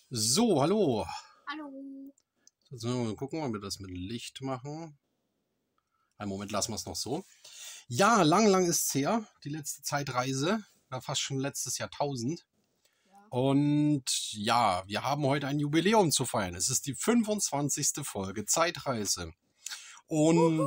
So, hallo. Hallo. Jetzt müssen wir mal gucken, ob wir das mit Licht machen. Einen Moment, lassen wir es noch so. Ja, lang ist es her, die letzte Zeitreise. War fast schon letztes Jahrtausend. Ja. Und ja, wir haben heute ein Jubiläum zu feiern. Es ist die 25. Folge Zeitreise. Und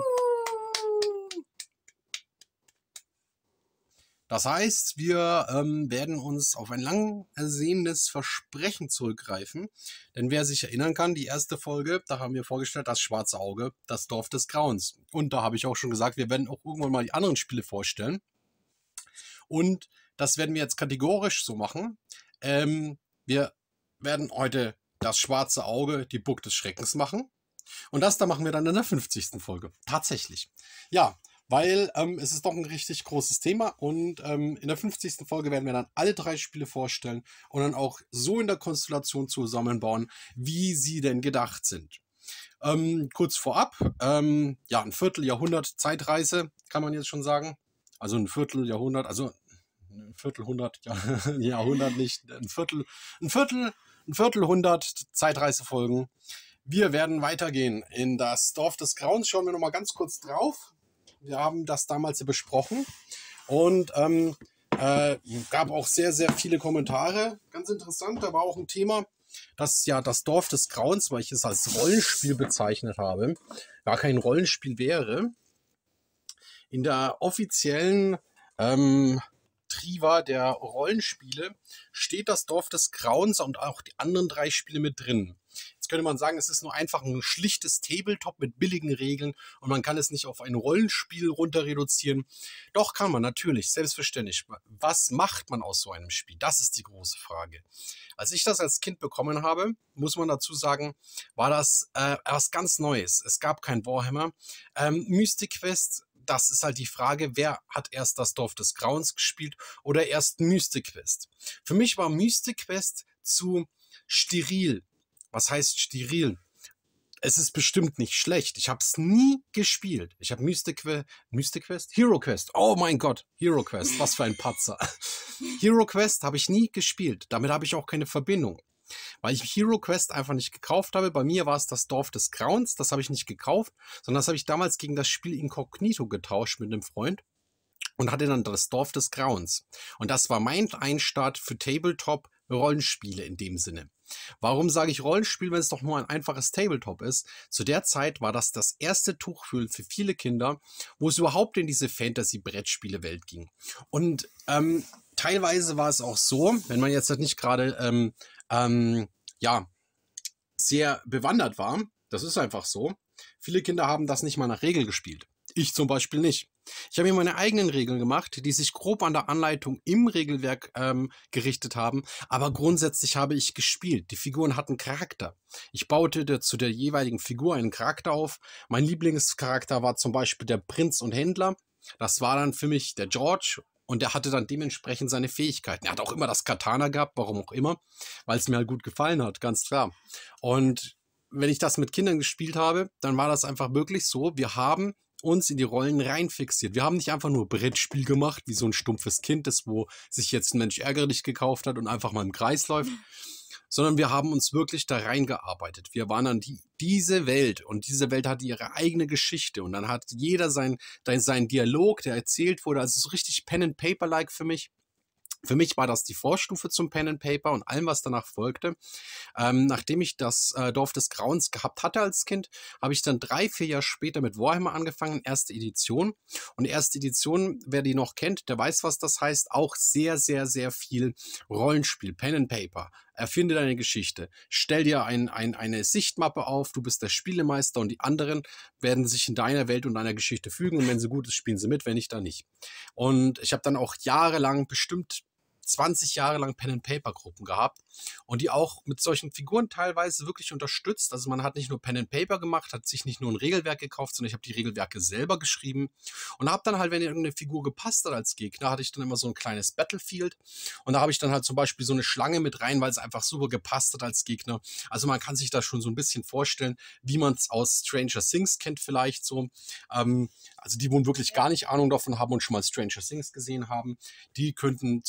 das heißt, wir werden uns auf ein lang ersehntes Versprechen zurückgreifen. Denn wer sich erinnern kann, die erste Folge, da haben wir vorgestellt, das Schwarze Auge, das Dorf des Grauens. Und da habe ich auch schon gesagt, wir werden auch irgendwann mal die anderen Spiele vorstellen. Und das werden wir jetzt kategorisch so machen. Wir werden heute das Schwarze Auge, die Burg des Schreckens machen. Und das da machen wir dann in der 50. Folge. Tatsächlich. Ja, weil es ist doch ein richtig großes Thema und in der 50. Folge werden wir dann alle 3 Spiele vorstellen und dann auch so in der Konstellation zusammenbauen, wie sie denn gedacht sind. Kurz vorab, ja, ein Vierteljahrhundert Zeitreise, kann man jetzt schon sagen. Also ein Vierteljahrhundert, also ein Viertelhundert, ja, Jahrhundert nicht, ein Viertelhundert Zeitreisefolgen. Wir werden weitergehen in das Dorf des Grauens. Schauen wir noch mal ganz kurz drauf. Wir haben das damals besprochen und gab auch sehr viele Kommentare. Ganz interessant, da war auch ein Thema, dass ja das Dorf des Grauens, weil ich es als Rollenspiel bezeichnet habe, gar kein Rollenspiel wäre. In der offiziellen Triva der Rollenspiele steht das Dorf des Grauens und auch die anderen 3 Spiele mit drin. Jetzt könnte man sagen, es ist nur einfach ein schlichtes Tabletop mit billigen Regeln und man kann es nicht auf ein Rollenspiel runter reduzieren. Doch kann man natürlich, selbstverständlich. Was macht man aus so einem Spiel? Das ist die große Frage. Als ich das als Kind bekommen habe, muss man dazu sagen, war das was ganz Neues. Es gab kein Warhammer. Mystic Quest, das ist halt die Frage, wer hat erst das Dorf des Grauens gespielt oder erst Mystic Quest? Für mich war Mystic Quest zu steril. Was heißt steril? Es ist bestimmt nicht schlecht. Ich habe es nie gespielt. Ich habe Mystic Quest? Hero Quest. Oh mein Gott, Hero Quest. Was für ein Patzer. Hero Quest habe ich nie gespielt. Damit habe ich auch keine Verbindung. Weil ich Hero Quest einfach nicht gekauft habe. Bei mir war es das Dorf des Grauens. Das habe ich nicht gekauft, sondern das habe ich damals gegen das Spiel Incognito getauscht mit einem Freund und hatte dann das Dorf des Grauens. Und das war mein Einstart für Tabletop-Rollenspiele in dem Sinne. Warum sage ich Rollenspiel, wenn es doch nur ein einfaches Tabletop ist? Zu der Zeit war das das erste Tuchfühl für viele Kinder, wo es überhaupt in diese Fantasy-Brettspiele-Welt ging. Und teilweise war es auch so, wenn man jetzt nicht gerade ja, sehr bewandert war, das ist einfach so, viele Kinder haben das nicht mal nach Regel gespielt. Ich zum Beispiel nicht. Ich habe mir meine eigenen Regeln gemacht, die sich grob an der Anleitung im Regelwerk gerichtet haben, aber grundsätzlich habe ich gespielt. Die Figuren hatten Charakter. Ich baute zu der jeweiligen Figur einen Charakter auf. Mein Lieblingscharakter war zum Beispiel der Prinz und Händler. Das war dann für mich der George und der hatte dann dementsprechend seine Fähigkeiten. Er hat auch immer das Katana gehabt, warum auch immer, weil es mir halt gut gefallen hat, ganz klar. Und wenn ich das mit Kindern gespielt habe, dann war das einfach wirklich so, wir haben uns in die Rollen reinfixiert. Wir haben nicht einfach nur Brettspiel gemacht, wie so ein stumpfes Kind, das wo sich jetzt ein Mensch ärgerlich gekauft hat und einfach mal im Kreis läuft, sondern wir haben uns wirklich da reingearbeitet. Wir waren dann diese Welt und diese Welt hatte ihre eigene Geschichte und dann hat jeder seinen Dialog, der erzählt wurde, also so richtig Pen-and-Paper-like für mich. Für mich war das die Vorstufe zum Pen and Paper und allem, was danach folgte. Nachdem ich das Dorf des Grauens gehabt hatte als Kind, habe ich dann 3-4 Jahre später mit Warhammer angefangen, erste Edition. Und erste Edition, wer die noch kennt, der weiß, was das heißt. Auch sehr viel Rollenspiel, Pen and Paper. Erfinde deine Geschichte. Stell dir eine Sichtmappe auf, du bist der Spielemeister und die anderen werden sich in deiner Welt und deiner Geschichte fügen. Und wenn sie gut ist, spielen sie mit, wenn nicht, dann nicht. Und ich habe dann auch jahrelang, bestimmt 20 Jahre lang Pen-and-Paper-Gruppen gehabt und die auch mit solchen Figuren teilweise wirklich unterstützt. Also man hat nicht nur Pen-and-Paper gemacht, hat sich nicht nur ein Regelwerk gekauft, sondern ich habe die Regelwerke selber geschrieben und habe dann halt, wenn irgendeine Figur gepasst hat als Gegner, hatte ich dann immer so ein kleines Battlefield und da habe ich dann halt zum Beispiel so eine Schlange mit rein, weil es einfach super gepasst hat als Gegner. Also man kann sich das schon so ein bisschen vorstellen, wie man es aus Stranger Things kennt vielleicht so. Also die, wo wirklich gar nicht Ahnung davon haben und schon mal Stranger Things gesehen haben, die könnten zum Beispiel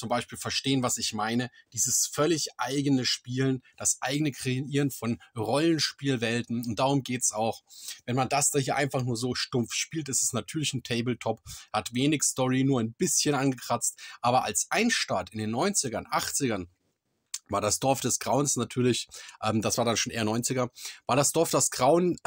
verstehen, was ich meine. Dieses völlig eigene Spielen, das eigene Kreieren von Rollenspielwelten. Und darum geht's auch. Wenn man das da hier einfach nur so stumpf spielt, ist es natürlich ein Tabletop, hat wenig Story, nur ein bisschen angekratzt. Aber als Einstart in den 90ern, 80ern, war das Dorf des Grauens natürlich, das war dann schon eher 90er, war das Dorf des Grauen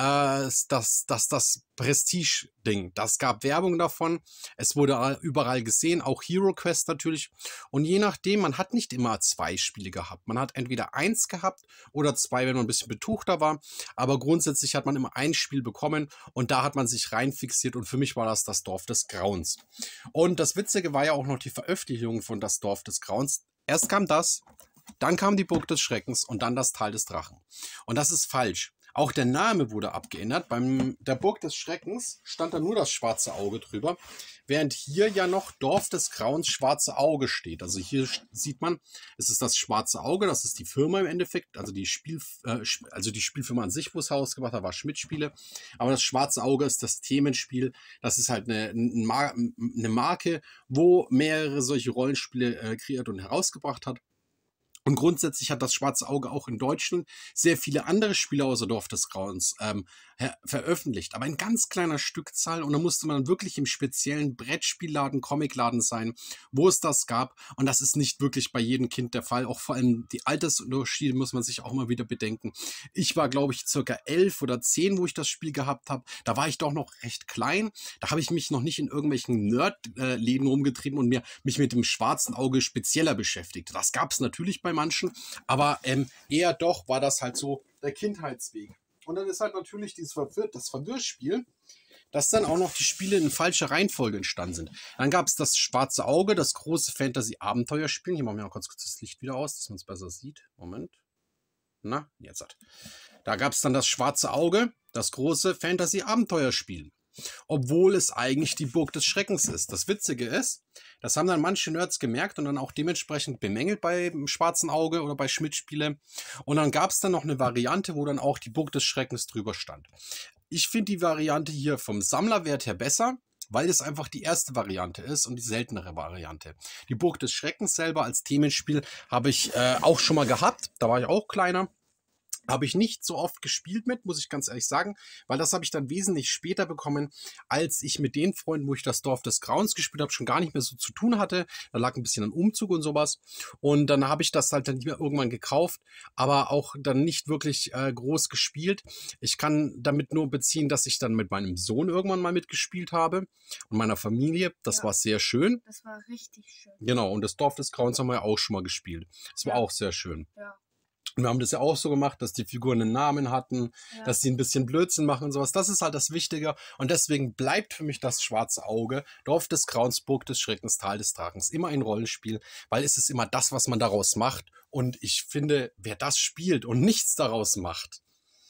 das Prestige-Ding. Das gab Werbung davon, es wurde überall gesehen, auch Hero Quest natürlich. Und je nachdem, man hat nicht immer 2 Spiele gehabt. Man hat entweder 1 gehabt oder 2, wenn man ein bisschen betuchter war. Aber grundsätzlich hat man immer ein Spiel bekommen und da hat man sich rein fixiert und für mich war das Dorf des Grauens. Und das Witzige war ja auch noch die Veröffentlichung von das Dorf des Grauens. Erst kam das, dann kam die Burg des Schreckens und dann das Tal des Drachen. Und das ist falsch. Auch der Name wurde abgeändert. Bei der Burg des Schreckens stand da nur das schwarze Auge drüber, während hier ja noch Dorf des Grauens schwarze Auge steht. Also hier sieht man, es ist das schwarze Auge, das ist die Firma im Endeffekt, also die Spielfirma an sich, wo es herausgebracht hat, war Schmidt Spiele. Aber das schwarze Auge ist das Themenspiel. Das ist halt eine Marke, wo mehrere solche Rollenspiele kreiert und herausgebracht hat. Und grundsätzlich hat das Schwarze Auge auch in Deutschland sehr viele andere Spiele außer Dorf des Grauens veröffentlicht. Aber in ganz kleiner Stückzahl. Und da musste man wirklich im speziellen Brettspielladen, Comicladen sein, wo es das gab. Und das ist nicht wirklich bei jedem Kind der Fall. Auch vor allem die Altersunterschiede muss man sich auch mal wieder bedenken. Ich war, glaube ich, circa 11 oder 10, wo ich das Spiel gehabt habe. Da war ich doch noch recht klein. Da habe ich mich noch nicht in irgendwelchen Nerd-Läden rumgetrieben und mich mit dem Schwarzen Auge spezieller beschäftigt. Das gab es natürlich bei manchen, aber eher doch war das halt so der Kindheitsweg. Und dann ist halt natürlich das Verwirrspiel, dass dann auch noch die Spiele in falscher Reihenfolge entstanden sind. Dann gab es das Schwarze Auge, das große Fantasy-Abenteuerspiel. Hier machen wir mal kurz das Licht wieder aus, dass man es besser sieht. Moment. Na, jetzt hat. Da gab es dann das Schwarze Auge, das große Fantasy-Abenteuerspiel. Obwohl es eigentlich die Burg des Schreckens ist. Das Witzige ist, das haben dann manche Nerds gemerkt und dann auch dementsprechend bemängelt beim Schwarzen Auge oder bei Schmidt-Spiele. Und dann gab es dann noch eine Variante, wo dann auch die Burg des Schreckens drüber stand. Ich finde die Variante hier vom Sammlerwert her besser, weil es einfach die erste Variante ist und die seltenere Variante. Die Burg des Schreckens selber als Themenspiel habe ich auch schon mal gehabt. Da war ich auch kleiner. Habe ich nicht so oft gespielt mit, muss ich ganz ehrlich sagen, weil das habe ich dann wesentlich später bekommen, als ich mit den Freunden, wo ich das Dorf des Grauens gespielt habe, schon gar nicht mehr so zu tun hatte. Da lag ein bisschen ein Umzug und sowas. Und dann habe ich das halt dann irgendwann gekauft, aber auch dann nicht wirklich groß gespielt. Ich kann damit nur beziehen, dass ich dann mit meinem Sohn irgendwann mal mitgespielt habe und meiner Familie. Das war sehr schön. Das war richtig schön. Genau, und das Dorf des Grauens haben wir ja auch schon mal gespielt. Das war auch sehr schön. Ja. Und wir haben das ja auch so gemacht, dass die Figuren einen Namen hatten, dass sie ein bisschen Blödsinn machen und sowas. Das ist halt das Wichtige. Und deswegen bleibt für mich das Schwarze Auge, Dorf des Grauens, Burg des Schreckens, Tal des Drachens immer ein Rollenspiel, weil es ist immer das, was man daraus macht. Und ich finde, wer das spielt und nichts daraus macht,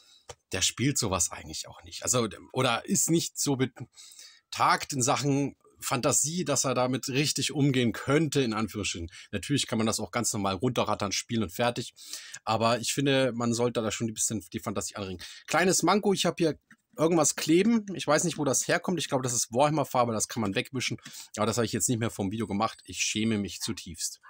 der spielt sowas eigentlich auch nicht. Also, oder ist nicht so betagt in Sachen Fantasie, dass er damit richtig umgehen könnte, in Anführungsstrichen. Natürlich kann man das auch ganz normal runterrattern, spielen und fertig. Aber ich finde, man sollte da schon ein bisschen die Fantasie anregen. Kleines Manko, ich habe hier irgendwas kleben. Ich weiß nicht, wo das herkommt. Ich glaube, das ist Warhammer-Farbe, das kann man wegwischen. Aber das habe ich jetzt nicht mehr vom Video gemacht. Ich schäme mich zutiefst.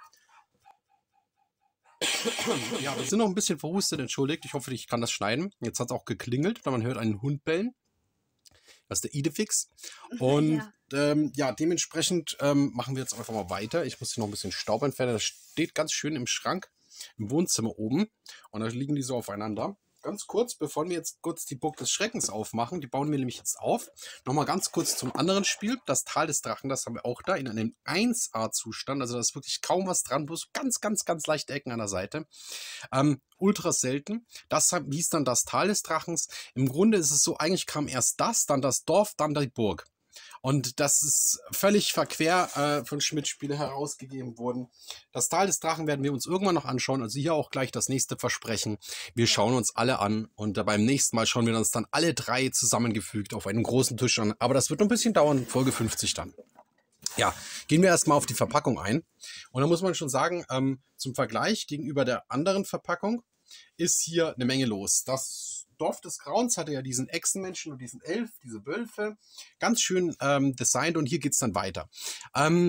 Ja, wir sind noch ein bisschen verhustet, entschuldigt. Ich hoffe, ich kann das schneiden. Jetzt hat es auch geklingelt, man hört einen Hund bellen. Das ist der Idefix. Und ja, dementsprechend machen wir jetzt einfach mal weiter. Ich muss hier noch ein bisschen Staub entfernen. Das steht ganz schön im Schrank, im Wohnzimmer oben. Und da liegen die so aufeinander. Ganz kurz, bevor wir jetzt kurz die Burg des Schreckens aufmachen, die bauen wir nämlich jetzt auf. Nochmal ganz kurz zum anderen Spiel. Das Tal des Drachen, das haben wir auch da in einem 1A-Zustand. Also da ist wirklich kaum was dran, bloß ganz, ganz, ganz leichte Ecken an der Seite. Ultra selten. Das hieß dann das Tal des Drachens. Im Grunde ist es so, eigentlich kam erst das, dann das Dorf, dann die Burg. Und das ist völlig verquer von Schmidt-Spiele herausgegeben worden. Das Tal des Drachen werden wir uns irgendwann noch anschauen. Also hier auch gleich das nächste Versprechen. Wir schauen uns alle an und beim nächsten Mal schauen wir uns dann alle 3 zusammengefügt auf einem großen Tisch an. Aber das wird noch ein bisschen dauern, Folge 50 dann. Ja, gehen wir erstmal auf die Verpackung ein. Und da muss man schon sagen, zum Vergleich gegenüber der anderen Verpackung ist hier eine Menge los. Das Dorf des Grauens hatte ja diesen Echsenmenschen und diesen Elf, diese Wölfe, ganz schön designt und hier geht es dann weiter.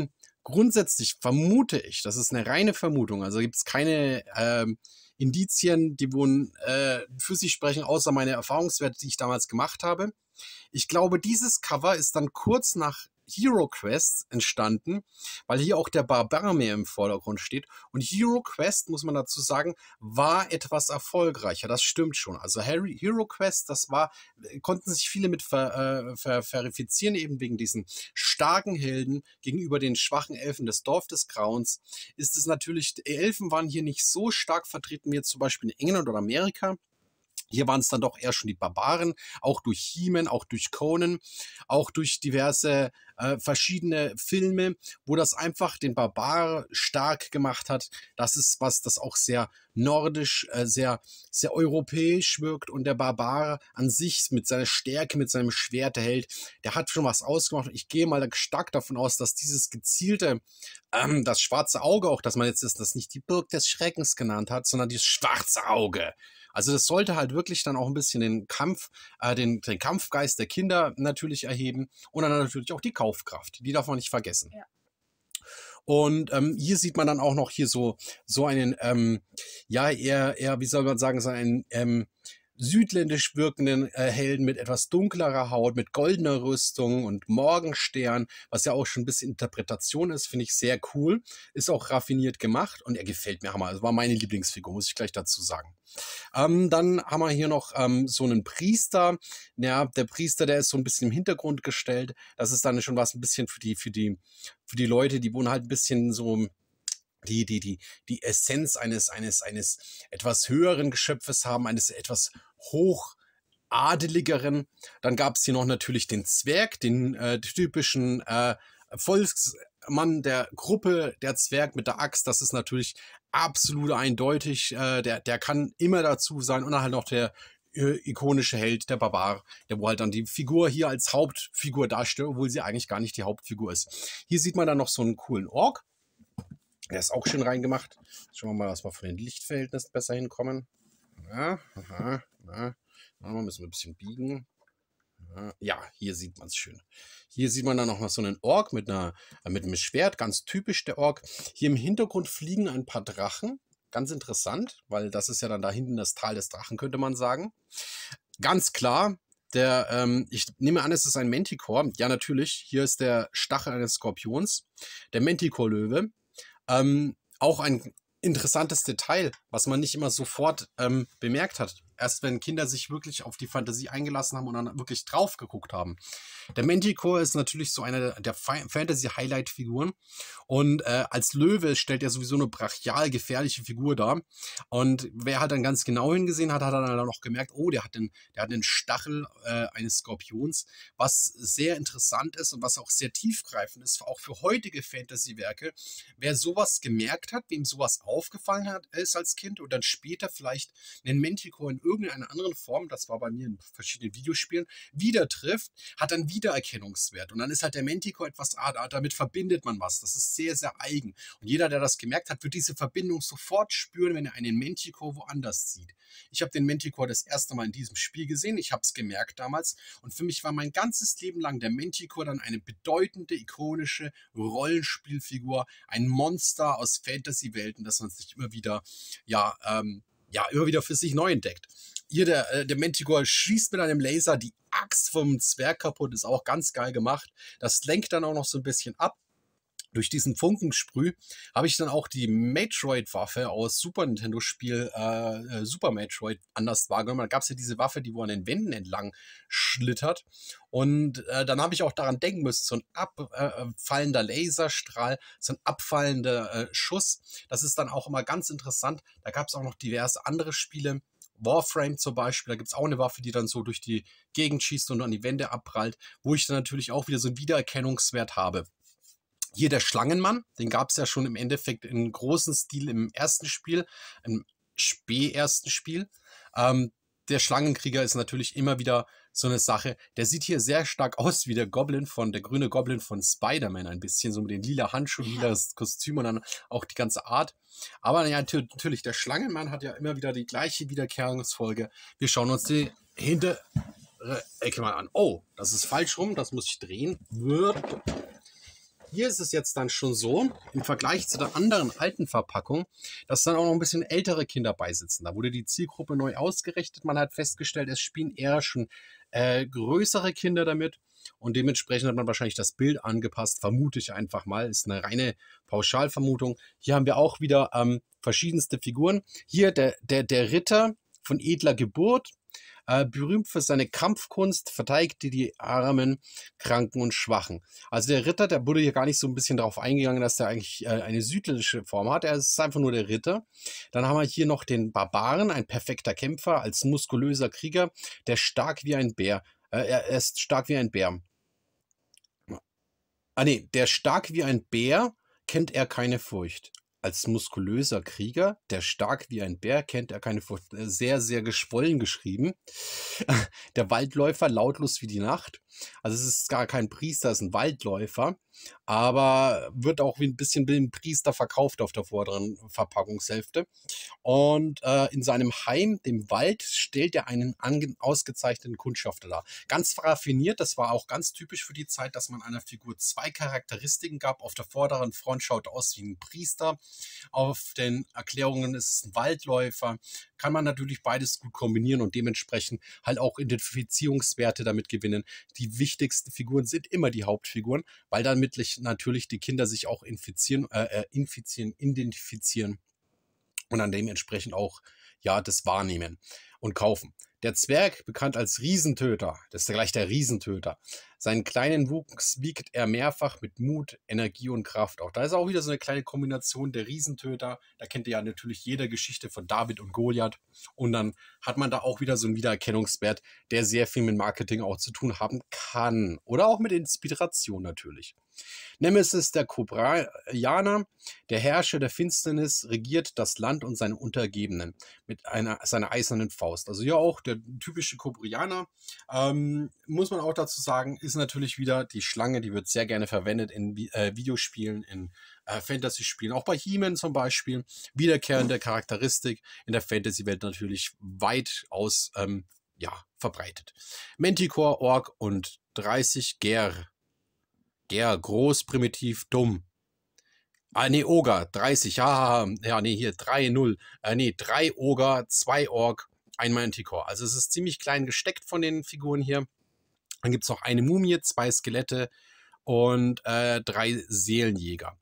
grundsätzlich vermute ich, das ist eine reine Vermutung, also gibt es keine Indizien, die wohl für sich sprechen, außer meine Erfahrungswerte, die ich damals gemacht habe. Ich glaube, dieses Cover ist dann kurz nach Hero Quest entstanden, weil hier auch der Barbar mehr im Vordergrund steht. Und Hero Quest, muss man dazu sagen, war etwas erfolgreicher. Das stimmt schon. Also Hero Quest, das war, konnten sich viele mit verifizieren, eben wegen diesen starken Helden gegenüber den schwachen Elfen des Dorf des Grauens. Ist es natürlich, Elfen waren hier nicht so stark vertreten wie jetzt zum Beispiel in England oder Amerika. Hier waren es dann doch eher schon die Barbaren, auch durch He-Man, auch durch Conan, auch durch diverse verschiedene Filme, wo das einfach den Barbar stark gemacht hat. Das ist was, das auch sehr nordisch, sehr europäisch wirkt. Und der Barbar an sich mit seiner Stärke, mit seinem Schwert, der Held, der hat schon was ausgemacht. Ich gehe mal stark davon aus, dass dieses gezielte, das schwarze Auge, auch dass man jetzt das nicht die Burg des Schreckens genannt hat, sondern das schwarze Auge. Also das sollte halt wirklich dann auch ein bisschen den Kampf, den Kampfgeist der Kinder natürlich erheben und dann natürlich auch die Kaufkraft. Die darf man nicht vergessen. Ja. Und hier sieht man dann auch noch hier so einen, ja, eher, wie soll man sagen, so einen südländisch wirkenden Helden mit etwas dunklerer Haut, mit goldener Rüstung und Morgenstern, was ja auch schon ein bisschen Interpretation ist, finde ich sehr cool. Ist auch raffiniert gemacht und er gefällt mir hammer. Also war meine Lieblingsfigur, muss ich gleich dazu sagen. Dann haben wir hier noch so einen Priester. Ja, der Priester, der ist so ein bisschen im Hintergrund gestellt. Das ist dann schon was ein bisschen für die Leute, die wohnen halt ein bisschen so die Essenz eines etwas höheren Geschöpfes haben, eines etwas hochadeligeren. Dann gab es hier noch natürlich den Zwerg, den typischen Volksmann der Gruppe, der Zwerg mit der Axt. Das ist natürlich absolut eindeutig. Der kann immer dazu sein. Und dann halt noch der ikonische Held, der Barbar, der wo halt dann die Figur hier als Hauptfigur darstellt, obwohl sie eigentlich gar nicht die Hauptfigur ist. Hier sieht man dann noch so einen coolen Ork. Der ist auch schön reingemacht. Schauen wir mal, dass wir von den Lichtverhältnissen besser hinkommen. Ja, müssen wir ein bisschen biegen. Ja, hier sieht man es schön. Hier sieht man dann noch mal so einen Ork mit einem Schwert, ganz typisch der Ork. Hier im Hintergrund fliegen ein paar Drachen. Ganz interessant, weil das ist ja dann da hinten das Tal des Drachen, könnte man sagen. Ganz klar, ich nehme an, es ist ein Manticore. Ja, natürlich. Hier ist der Stachel eines Skorpions. Der Manticore-Löwe. Auch ein interessantes Detail, was man nicht immer sofort bemerkt hat. Erst wenn Kinder sich wirklich auf die Fantasie eingelassen haben und dann wirklich drauf geguckt haben. Der Manticore ist natürlich so eine der Fantasy-Highlight-Figuren und als Löwe stellt er sowieso eine brachial gefährliche Figur dar. Und wer halt dann ganz genau hingesehen hat, hat dann halt auch gemerkt, oh, der hat den Stachel eines Skorpions, was sehr interessant ist und was auch sehr tiefgreifend ist, auch für heutige Fantasy-Werke. Wer sowas gemerkt hat, wem sowas aufgefallen ist als Kind und dann später vielleicht einen Manticore in irgendeiner anderen Form, das war bei mir in verschiedenen Videospielen, wieder trifft, hat dann Wiedererkennungswert. Und dann ist halt der Manticore etwas, damit verbindet man was. Das ist sehr, sehr eigen. Und jeder, der das gemerkt hat, wird diese Verbindung sofort spüren, wenn er einen Manticore woanders sieht. Ich habe den Manticore das erste Mal in diesem Spiel gesehen. Ich habe es gemerkt damals. Und für mich war mein ganzes Leben lang der Manticore dann eine bedeutende, ikonische Rollenspielfigur, ein Monster aus Fantasy-Welten, das man sich immer wieder, immer wieder für sich neu entdeckt. Hier der Manticore schießt mit einem Laser die Axt vom Zwerg kaputt, ist auch ganz geil gemacht. Das lenkt dann auch noch so ein bisschen ab. Durch diesen Funkensprüh habe ich dann auch die Metroid-Waffe aus Super Nintendo-Spiel Super Metroid anders wahrgenommen. Da gab es ja diese Waffe, die wo an den Wänden entlang schlittert. Und dann habe ich auch daran denken müssen, so ein abfallender Laserstrahl, so ein abfallender Schuss. Das ist dann auch immer ganz interessant. Da gab es auch noch diverse andere Spiele. Warframe zum Beispiel, da gibt es auch eine Waffe, die dann so durch die Gegend schießt und an die Wände abprallt, wo ich dann natürlich auch wieder so einen Wiedererkennungswert habe. Hier der Schlangenmann, den gab es ja schon im Endeffekt in großem Stil im ersten Spiel, im ersten Spiel. Der Schlangenkrieger ist natürlich immer wieder so eine Sache. Der sieht hier sehr stark aus wie der grüne Goblin von Spider-Man ein bisschen, so mit den lila Handschuhen, lila Kostüm und dann auch die ganze Art. Aber ja, natürlich, der Schlangenmann hat ja immer wieder die gleiche Wiederkehrungsfolge. Wir schauen uns die hintere Ecke mal an. Oh, das ist falsch rum, das muss ich drehen. Hier ist es jetzt dann schon so, im Vergleich zu der anderen alten Verpackung, dass dann auch noch ein bisschen ältere Kinder beisitzen. Da wurde die Zielgruppe neu ausgerichtet. Man hat festgestellt, es spielen eher schon größere Kinder damit. Und dementsprechend hat man wahrscheinlich das Bild angepasst, vermute ich einfach mal. Ist eine reine Pauschalvermutung. Hier haben wir auch wieder verschiedenste Figuren. Hier der Ritter von edler Geburt. Berühmt für seine Kampfkunst, verteidigte die Armen, Kranken und Schwachen. Also der Ritter, der wurde hier gar nicht so ein bisschen darauf eingegangen, dass der eigentlich eine südländische Form hat. Er ist einfach nur der Ritter. Dann haben wir hier noch den Barbaren, ein perfekter Kämpfer, als muskulöser Krieger, der stark wie ein Bär. Er ist stark wie ein Bär. Ah nee, der stark wie ein Bär, kennt er keine Furcht. Als muskulöser Krieger, der stark wie ein Bär, kennt er keine Furcht. Sehr, sehr geschwollen geschrieben. Der Waldläufer, lautlos wie die Nacht. Also es ist gar kein Priester, es ist ein Waldläufer. Aber wird auch wie ein bisschen wie ein Priester verkauft auf der vorderen Verpackungshälfte. Und in seinem Heim, dem Wald, stellt er einen ausgezeichneten Kundschafter dar. Ganz raffiniert, das war auch ganz typisch für die Zeit, dass man einer Figur zwei Charakteristiken gab. Auf der vorderen Front schaut er aus wie ein Priester. Auf den Erklärungen ist es ein Waldläufer. Kann man natürlich beides gut kombinieren und dementsprechend halt auch Identifizierungswerte damit gewinnen. Die wichtigsten Figuren sind immer die Hauptfiguren, weil damit natürlich die Kinder sich auch identifizieren und dann dementsprechend auch ja das wahrnehmen und kaufen. Der Zwerg, bekannt als Riesentöter, das ist gleich der Riesentöter. Seinen kleinen Wuchs wiegt er mehrfach mit Mut, Energie und Kraft. Auch da ist auch wieder so eine kleine Kombination der Riesentöter. Da kennt ihr ja natürlich jede Geschichte von David und Goliath. Und dann hat man da auch wieder so einen Wiedererkennungswert, der sehr viel mit Marketing auch zu tun haben kann. Oder auch mit Inspiration natürlich. Nemesis, der Kobrajaner, der Herrscher der Finsternis, regiert das Land und seine Untergebenen mit seiner eisernen Faust. Also ja auch der typische Kobrajaner. Muss man auch dazu sagen, ist natürlich wieder die Schlange, die wird sehr gerne verwendet in Videospielen, in Fantasy-Spielen, auch bei He-Man zum Beispiel. Wiederkehrende Charakteristik in der Fantasy-Welt natürlich weitaus verbreitet. Manticore, Ork und 30 Ger. Groß, primitiv, dumm. Ah, nee, Oger, 30, ja, nee, hier 3-0. 3 Oger, 2 Ork, ein Manticore. Also es ist ziemlich klein gesteckt von den Figuren hier. Dann gibt es noch eine Mumie, 2 Skelette und 3 Seelenjäger.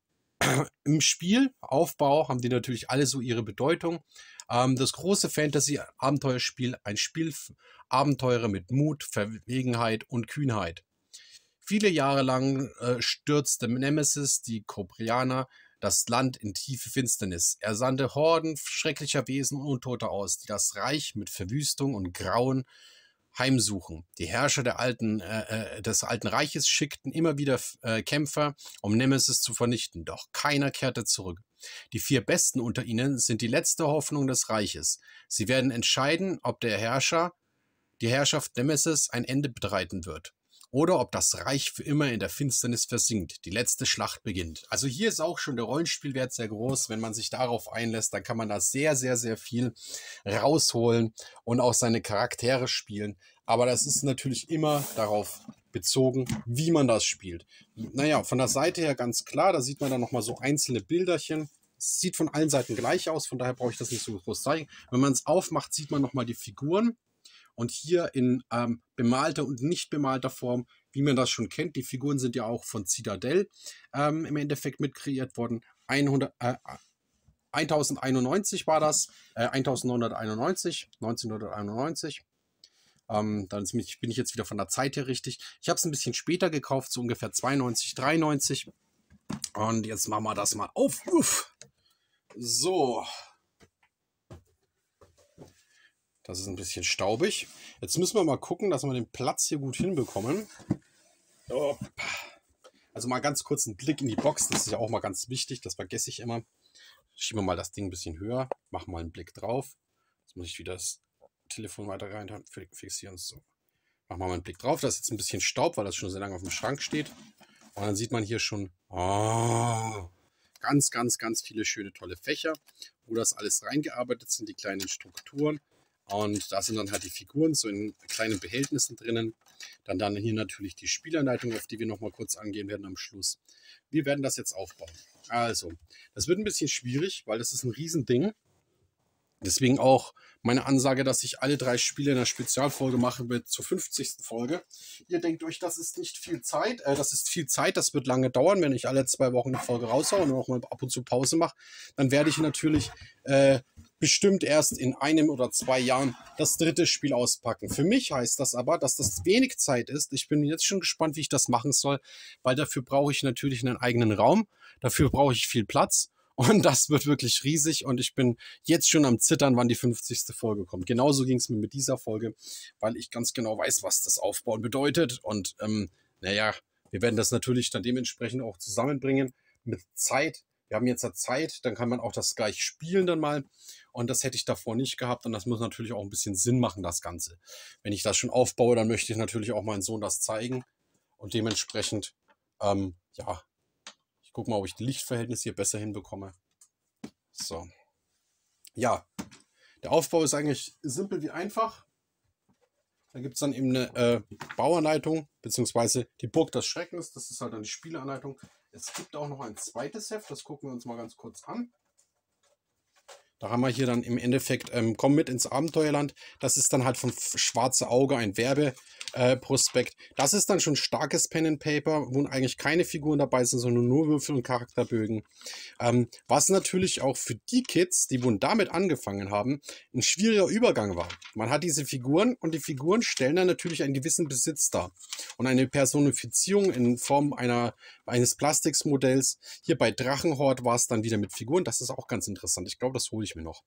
Im Spielaufbau haben die natürlich alle so ihre Bedeutung. Das große Fantasy-Abenteuerspiel, ein Spiel Abenteurer mit Mut, Verwegenheit und Kühnheit. Viele Jahre lang stürzte Nemesis, die Kobrajaner, das Land in tiefe Finsternis. Er sandte Horden schrecklicher Wesen und Untote aus, die das Reich mit Verwüstung und Grauen heimsuchen. Die Herrscher des alten Reiches schickten immer wieder Kämpfer, um Nemesis zu vernichten, doch keiner kehrte zurück. Die 4 Besten unter ihnen sind die letzte Hoffnung des Reiches. Sie werden entscheiden, ob die Herrschaft Nemesis ein Ende bereiten wird. Oder ob das Reich für immer in der Finsternis versinkt. Die letzte Schlacht beginnt. Also hier ist auch schon der Rollenspielwert sehr groß. Wenn man sich darauf einlässt, dann kann man da sehr, sehr, sehr viel rausholen und auch seine Charaktere spielen. Aber das ist natürlich immer darauf bezogen, wie man das spielt. Naja, von der Seite her ganz klar, da sieht man dann nochmal so einzelne Bilderchen. Es sieht von allen Seiten gleich aus, von daher brauche ich das nicht so groß zeigen. Wenn man es aufmacht, sieht man nochmal die Figuren. Und hier in bemalter und nicht bemalter Form, wie man das schon kennt. Die Figuren sind ja auch von Citadel im Endeffekt mit kreiert worden. 1091 war das, 1991. Dann bin ich jetzt wieder von der Zeit her richtig. Ich habe es ein bisschen später gekauft, so ungefähr 92, 93. Und jetzt machen wir das mal auf. Uff. So. Das ist ein bisschen staubig. Jetzt müssen wir mal gucken, dass wir den Platz hier gut hinbekommen. Also mal ganz kurz einen Blick in die Box. Das ist ja auch mal ganz wichtig. Das vergesse ich immer. Schieben wir mal das Ding ein bisschen höher. Machen mal einen Blick drauf. Jetzt muss ich wieder das Telefon weiter rein fixieren. So. Machen wir mal einen Blick drauf. Das ist jetzt ein bisschen Staub, weil das schon sehr lange auf dem Schrank steht. Und dann sieht man hier schon ganz, ganz, ganz viele schöne, tolle Fächer, wo das alles reingearbeitet sind, die kleinen Strukturen. Und da sind dann halt die Figuren so in kleinen Behältnissen drinnen. Dann hier natürlich die Spielanleitung, auf die wir nochmal kurz angehen werden am Schluss. Wir werden das jetzt aufbauen. Also, das wird ein bisschen schwierig, weil das ist ein Riesending. Deswegen auch meine Ansage, dass ich alle 3 Spiele in einer Spezialfolge mache wird zur 50. Folge. Ihr denkt euch, das ist nicht viel Zeit. Das ist viel Zeit, das wird lange dauern, wenn ich alle 2 Wochen eine Folge raushaue und auch mal ab und zu Pause mache. Dann werde ich natürlich bestimmt erst in 1 oder 2 Jahren das 3. Spiel auspacken. Für mich heißt das aber, dass das wenig Zeit ist. Ich bin jetzt schon gespannt, wie ich das machen soll, weil dafür brauche ich natürlich einen eigenen Raum. Dafür brauche ich viel Platz. Und das wird wirklich riesig und ich bin jetzt schon am Zittern, wann die 50. Folge kommt. Genauso ging es mir mit dieser Folge, weil ich ganz genau weiß, was das Aufbauen bedeutet. Und naja, wir werden das natürlich dann dementsprechend auch zusammenbringen mit Zeit. Wir haben jetzt Zeit, dann kann man auch das gleich spielen dann mal. Und das hätte ich davor nicht gehabt. Und das muss natürlich auch ein bisschen Sinn machen, das Ganze. Wenn ich das schon aufbaue, dann möchte ich natürlich auch meinem Sohn das zeigen. Und dementsprechend, ja, ich gucke mal, ob ich die Lichtverhältnisse hier besser hinbekomme. So. Ja, der Aufbau ist eigentlich simpel wie einfach. Da gibt es dann eben eine Bauanleitung, beziehungsweise die Burg des Schreckens. Das ist halt dann die Spielanleitung. Es gibt auch noch ein zweites Heft, das gucken wir uns mal ganz kurz an. Da haben wir hier dann im Endeffekt, komm mit ins Abenteuerland. Das ist dann halt vom Schwarze Auge ein Werbeprospekt. Das ist dann schon starkes Pen and Paper, wo eigentlich keine Figuren dabei sind, sondern nur Würfel und Charakterbögen. Was natürlich auch für die Kids, die wohl damit angefangen haben, ein schwieriger Übergang war. Man hat diese Figuren und die Figuren stellen dann natürlich einen gewissen Besitz dar. Und eine Personifizierung in Form eines Plastiksmodells. Hier bei Drachenhort war es dann wieder mit Figuren. Das ist auch ganz interessant. Ich glaube, das hole ich mir noch.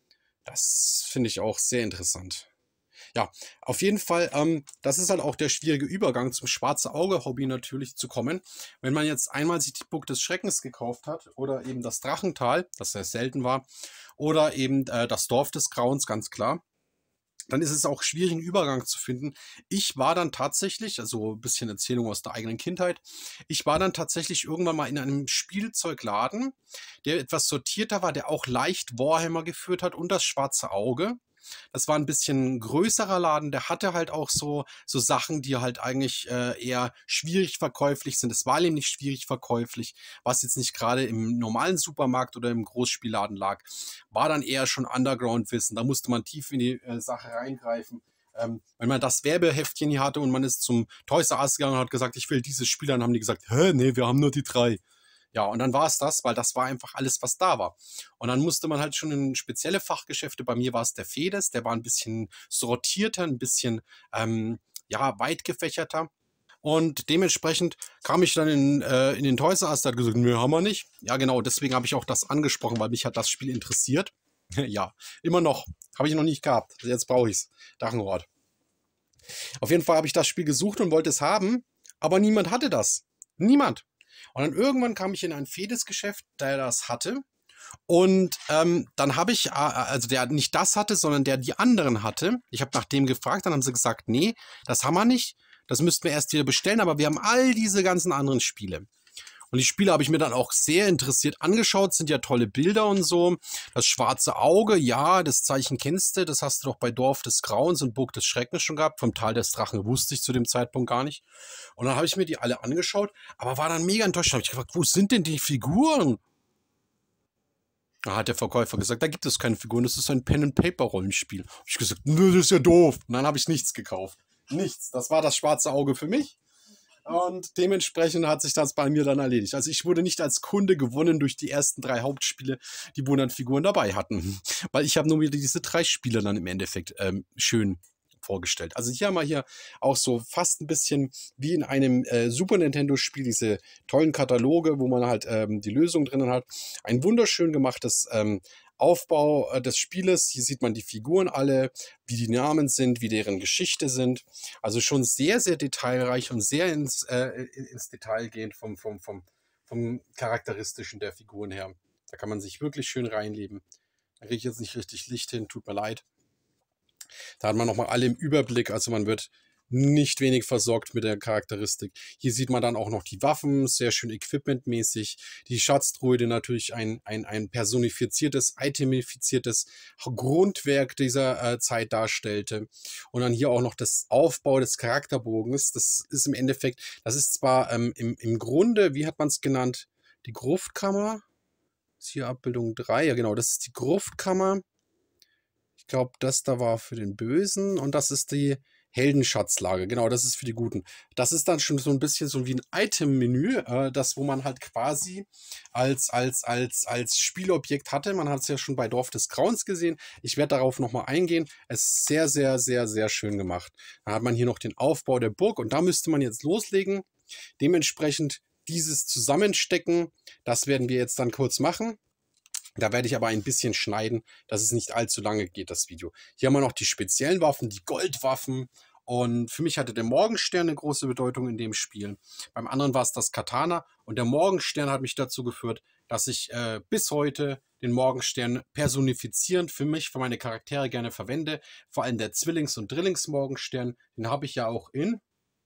Das finde ich auch sehr interessant. Ja, auf jeden Fall, das ist halt auch der schwierige Übergang zum Schwarze Auge-Hobby natürlich zu kommen. Wenn man jetzt einmal sich die Burg des Schreckens gekauft hat oder eben das Drachental, das sehr selten war, oder eben das Dorf des Grauens, ganz klar, dann ist es auch schwierig, einen Übergang zu finden. Ich war dann tatsächlich, also ein bisschen Erzählung aus der eigenen Kindheit, ich war dann tatsächlich irgendwann mal in einem Spielzeugladen, der etwas sortierter war, der auch leicht Warhammer geführt hat und das Schwarze Auge. Das war ein bisschen größerer Laden, der hatte halt auch so Sachen, die halt eigentlich eher schwierig verkäuflich sind. Es war nämlich schwierig verkäuflich, was jetzt nicht gerade im normalen Supermarkt oder im Großspielladen lag, war dann eher schon Underground-Wissen. Da musste man tief in die Sache reingreifen. Wenn man das Werbeheftchen hier hatte und man ist zum Toys R Us gegangen und hat gesagt, ich will dieses Spiel, dann haben die gesagt, hä, nee, wir haben nur die 3. Ja, und dann war es das, weil das war einfach alles, was da war. Und dann musste man halt schon in spezielle Fachgeschäfte, bei mir war es der Fedes, der war ein bisschen sortierter, ein bisschen, ja, weit gefächerter. Und dementsprechend kam ich dann in den Toys R Us, der hat gesagt, nö, haben wir nicht. Ja, genau, deswegen habe ich auch das angesprochen, weil mich hat das Spiel interessiert. Ja, immer noch. Habe ich noch nicht gehabt. Jetzt brauche ich es. Drachenhort. Auf jeden Fall habe ich das Spiel gesucht und wollte es haben, aber niemand hatte das. Niemand. Und dann irgendwann kam ich in ein Fedes-Geschäft, der das hatte. Und dann habe ich, also der nicht das hatte, sondern der die anderen hatte. Ich habe nach dem gefragt, dann haben sie gesagt, nee, das haben wir nicht. Das müssten wir erst wieder bestellen, aber wir haben all diese ganzen anderen Spiele. Und die Spiele habe ich mir dann auch sehr interessiert angeschaut, sind ja tolle Bilder und so. Das Schwarze Auge, ja, das Zeichen kennst du, das hast du doch bei Dorf des Grauens und Burg des Schreckens schon gehabt. Vom Tal des Drachen wusste ich zu dem Zeitpunkt gar nicht. Und dann habe ich mir die alle angeschaut, aber war dann mega enttäuscht. Da habe ich gefragt, wo sind denn die Figuren? Da hat der Verkäufer gesagt, da gibt es keine Figuren, das ist ein Pen-and-Paper-Rollenspiel. Habe ich gesagt, nö, das ist ja doof. Und dann habe ich nichts gekauft. Nichts. Das war das Schwarze Auge für mich. Und dementsprechend hat sich das bei mir dann erledigt. Also ich wurde nicht als Kunde gewonnen durch die ersten 3 Hauptspiele, die wo dann Figuren dabei hatten. Weil ich habe nur wieder diese 3 Spiele dann im Endeffekt schön vorgestellt. Also hier haben wir hier auch so fast ein bisschen wie in einem Super Nintendo-Spiel diese tollen Kataloge, wo man halt die Lösung drinnen hat. Ein wunderschön gemachtes Aufbau des Spieles. Hier sieht man die Figuren alle, wie die Namen sind, wie deren Geschichte sind. Also schon sehr, sehr detailreich und sehr ins Detail gehend vom Charakteristischen der Figuren her. Da kann man sich wirklich schön reinleben. Da kriege ich jetzt nicht richtig Licht hin, tut mir leid. Da hat man nochmal alle im Überblick. Also man wird nicht wenig versorgt mit der Charakteristik. Hier sieht man dann auch noch die Waffen, sehr schön equipmentmäßig. Die Schatztruhe natürlich ein personifiziertes, itemifiziertes Grundwerk dieser Zeit darstellte. Und dann hier auch noch das Aufbau des Charakterbogens. Das ist im Endeffekt, das ist zwar im Grunde, wie hat man es genannt, die Gruftkammer. Das ist hier Abbildung 3, ja genau, das ist die Gruftkammer. Ich glaube, das da war für den Bösen und das ist die Heldenschatzlage. Genau, das ist für die Guten. Das ist dann schon so ein bisschen so wie ein Item-Menü, das, wo man halt quasi als Spielobjekt hatte. Man hat es ja schon bei Dorf des Grauens gesehen. Ich werde darauf nochmal eingehen. Es ist sehr, sehr, sehr, sehr schön gemacht. Dann hat man hier noch den Aufbau der Burg und da müsste man jetzt loslegen. Dementsprechend dieses Zusammenstecken, das werden wir jetzt dann kurz machen. Da werde ich aber ein bisschen schneiden, dass es nicht allzu lange geht, das Video. Hier haben wir noch die speziellen Waffen, die Goldwaffen. Und für mich hatte der Morgenstern eine große Bedeutung in dem Spiel. Beim anderen war es das Katana. Und der Morgenstern hat mich dazu geführt, dass ich bis heute den Morgenstern personifizierend für mich, für meine Charaktere gerne verwende. Vor allem der Zwillings- und Drillingsmorgenstern. Den habe ich ja auch in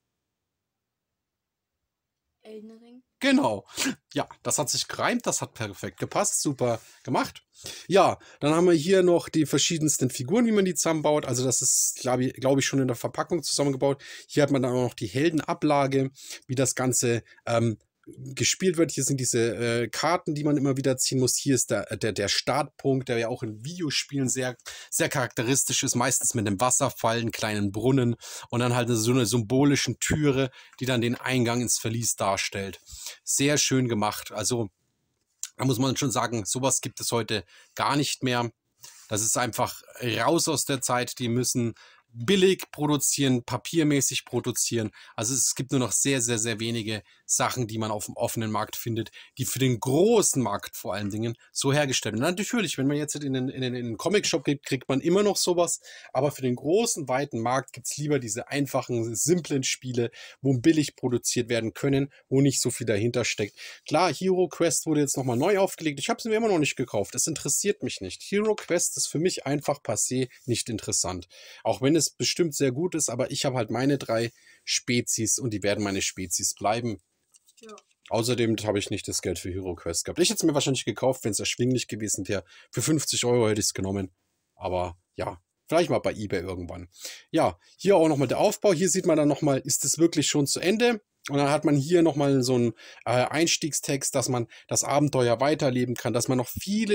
Elden Ring. Genau. Ja, das hat sich gereimt, das hat perfekt gepasst, super gemacht. Ja, dann haben wir hier noch die verschiedensten Figuren, wie man die zusammenbaut. Also das ist, glaube ich, schon in der Verpackung zusammengebaut. Hier hat man dann auch noch die Heldenablage, wie das Ganze gespielt wird. Hier sind diese Karten, die man immer wieder ziehen muss. Hier ist der Startpunkt, der ja auch in Videospielen sehr, sehr charakteristisch ist. Meistens mit einem Wasserfall, einem kleinen Brunnen und dann halt so eine symbolischen Türe, die dann den Eingang ins Verlies darstellt. Sehr schön gemacht. Also da muss man schon sagen, sowas gibt es heute gar nicht mehr. Das ist einfach raus aus der Zeit. Die müssen billig produzieren, papiermäßig produzieren. Also es gibt nur noch sehr, sehr, sehr wenige Sachen, die man auf dem offenen Markt findet, die für den großen Markt vor allen Dingen so hergestellt werden. Natürlich, wenn man jetzt in den Comic-Shop geht, kriegt man immer noch sowas, aber für den großen, weiten Markt gibt es lieber diese einfachen, simplen Spiele, wo billig produziert werden können, wo nicht so viel dahinter steckt. Klar, Hero Quest wurde jetzt nochmal neu aufgelegt. Ich habe es mir immer noch nicht gekauft. Es interessiert mich nicht. Hero Quest ist für mich einfach passé nicht interessant. Auch wenn es bestimmt sehr gut ist, aber ich habe halt meine 3 Spezies und die werden meine Spezies bleiben. Ja. Außerdem habe ich nicht das Geld für Hero Quest gehabt. Ich hätte es mir wahrscheinlich gekauft, wenn es erschwinglich gewesen wäre. Für 50 € hätte ich es genommen. Aber ja, vielleicht mal bei eBay irgendwann. Ja, hier auch nochmal der Aufbau. Hier sieht man dann nochmal, ist es wirklich schon zu Ende? Und dann hat man hier nochmal so einen Einstiegstext, dass man das Abenteuer weiterleben kann, dass man noch viele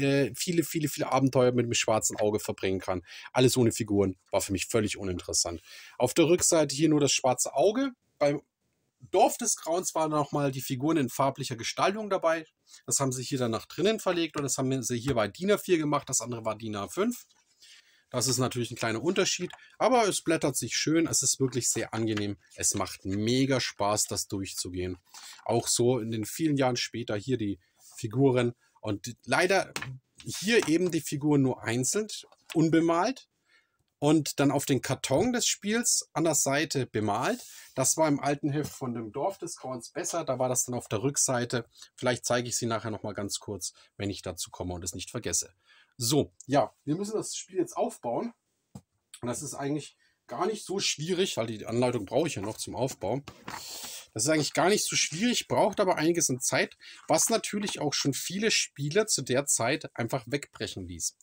Abenteuer mit dem schwarzen Auge verbringen kann. Alles ohne Figuren, war für mich völlig uninteressant. Auf der Rückseite hier nur das schwarze Auge. Beim Dorf des Grauens waren nochmal die Figuren in farblicher Gestaltung dabei. Das haben sie hier dann nach drinnen verlegt und das haben sie hier bei DIN A4 gemacht, das andere war DIN A5. Das ist natürlich ein kleiner Unterschied, aber es blättert sich schön, es ist wirklich sehr angenehm. Es macht mega Spaß, das durchzugehen. Auch so in den vielen Jahren später hier die Figuren und leider hier eben die Figuren nur einzeln, unbemalt. Und dann auf den Karton des Spiels an der Seite bemalt. Das war im alten Heft von dem Dorf des Grauens besser. Da war das dann auf der Rückseite. Vielleicht zeige ich sie nachher nochmal ganz kurz, wenn ich dazu komme und es nicht vergesse. So, ja, wir müssen das Spiel jetzt aufbauen. Und das ist eigentlich gar nicht so schwierig, weil die Anleitung brauche ich ja noch zum Aufbau. Das ist eigentlich gar nicht so schwierig, braucht aber einiges an Zeit, was natürlich auch schon viele Spieler zu der Zeit einfach wegbrechen ließ.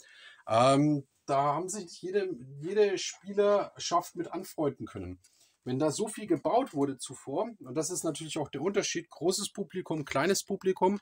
Da haben sich jede Spielerschaft mit anfreunden können. Wenn da so viel gebaut wurde zuvor, und das ist natürlich auch der Unterschied, großes Publikum, kleines Publikum,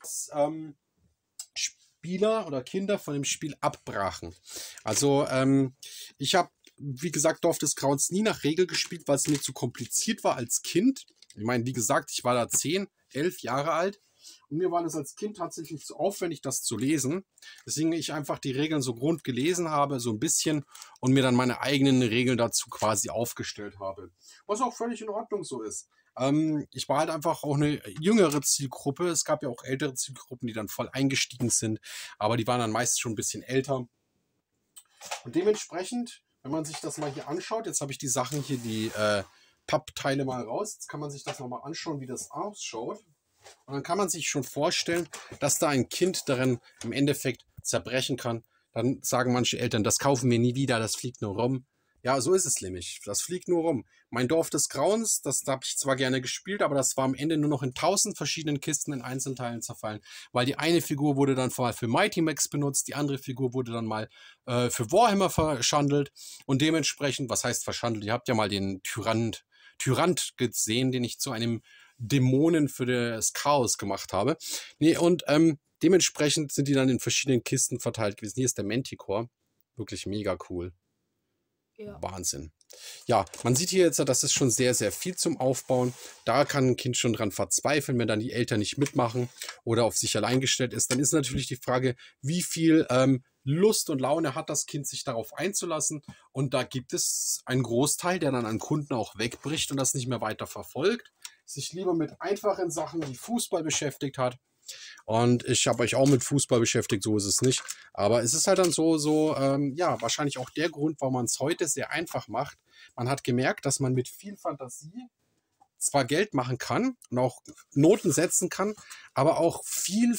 Spieler oder Kinder von dem Spiel abbrachen. Also ich habe, wie gesagt, Dorf des Grauens nie nach Regel gespielt, weil es mir zu kompliziert war als Kind. Ich meine, wie gesagt, ich war da 10, 11 Jahre alt. Und mir war das als Kind tatsächlich zu aufwendig, das zu lesen. Deswegen ich einfach die Regeln so grund gelesen habe, so ein bisschen, und mir dann meine eigenen Regeln dazu quasi aufgestellt habe. Was auch völlig in Ordnung so ist. Ich war halt einfach auch eine jüngere Zielgruppe. Es gab ja auch ältere Zielgruppen, die dann voll eingestiegen sind. Aber die waren dann meist schon ein bisschen älter. Und dementsprechend, wenn man sich das mal hier anschaut, jetzt habe ich die Sachen hier, die Pappteile mal raus. Jetzt kann man sich das nochmal anschauen, wie das ausschaut. Und dann kann man sich schon vorstellen, dass da ein Kind darin im Endeffekt zerbrechen kann. Dann sagen manche Eltern, das kaufen wir nie wieder, das fliegt nur rum. Ja, so ist es nämlich. Das fliegt nur rum. Mein Dorf des Grauens, das habe ich zwar gerne gespielt, aber das war am Ende nur noch in 1000 verschiedenen Kisten in Einzelteilen zerfallen, weil die eine Figur wurde dann mal für Mighty Max benutzt, die andere Figur wurde dann mal für Warhammer verschandelt und dementsprechend, was heißt verschandelt? Ihr habt ja mal den Tyrant gesehen, den ich zu einem Dämonen für das Chaos gemacht habe. Nee, und dementsprechend sind die dann in verschiedenen Kisten verteilt gewesen. Hier ist der Manticore. Wirklich mega cool. Ja. Wahnsinn. Ja, man sieht hier jetzt, das ist schon sehr, sehr viel zum Aufbauen. Da kann ein Kind schon dran verzweifeln, wenn dann die Eltern nicht mitmachen oder auf sich allein gestellt ist. Dann ist natürlich die Frage, wie viel Lust und Laune hat das Kind, sich darauf einzulassen. Und da gibt es einen Großteil, der dann an Kunden auch wegbricht und das nicht mehr weiter verfolgt, sich lieber mit einfachen Sachen wie Fußball beschäftigt hat. Und ich habe euch auch mit Fußball beschäftigt, so ist es nicht. Aber es ist halt dann ja, wahrscheinlich auch der Grund, warum man es heute sehr einfach macht. Man hat gemerkt, dass man mit viel Fantasie zwar Geld machen kann und auch Noten setzen kann, aber auch viel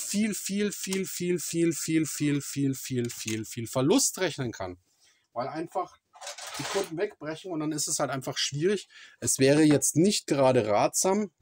Verlust rechnen kann. Weil einfach die Kunden wegbrechen und dann ist es halt einfach schwierig. Es wäre jetzt nicht gerade ratsam,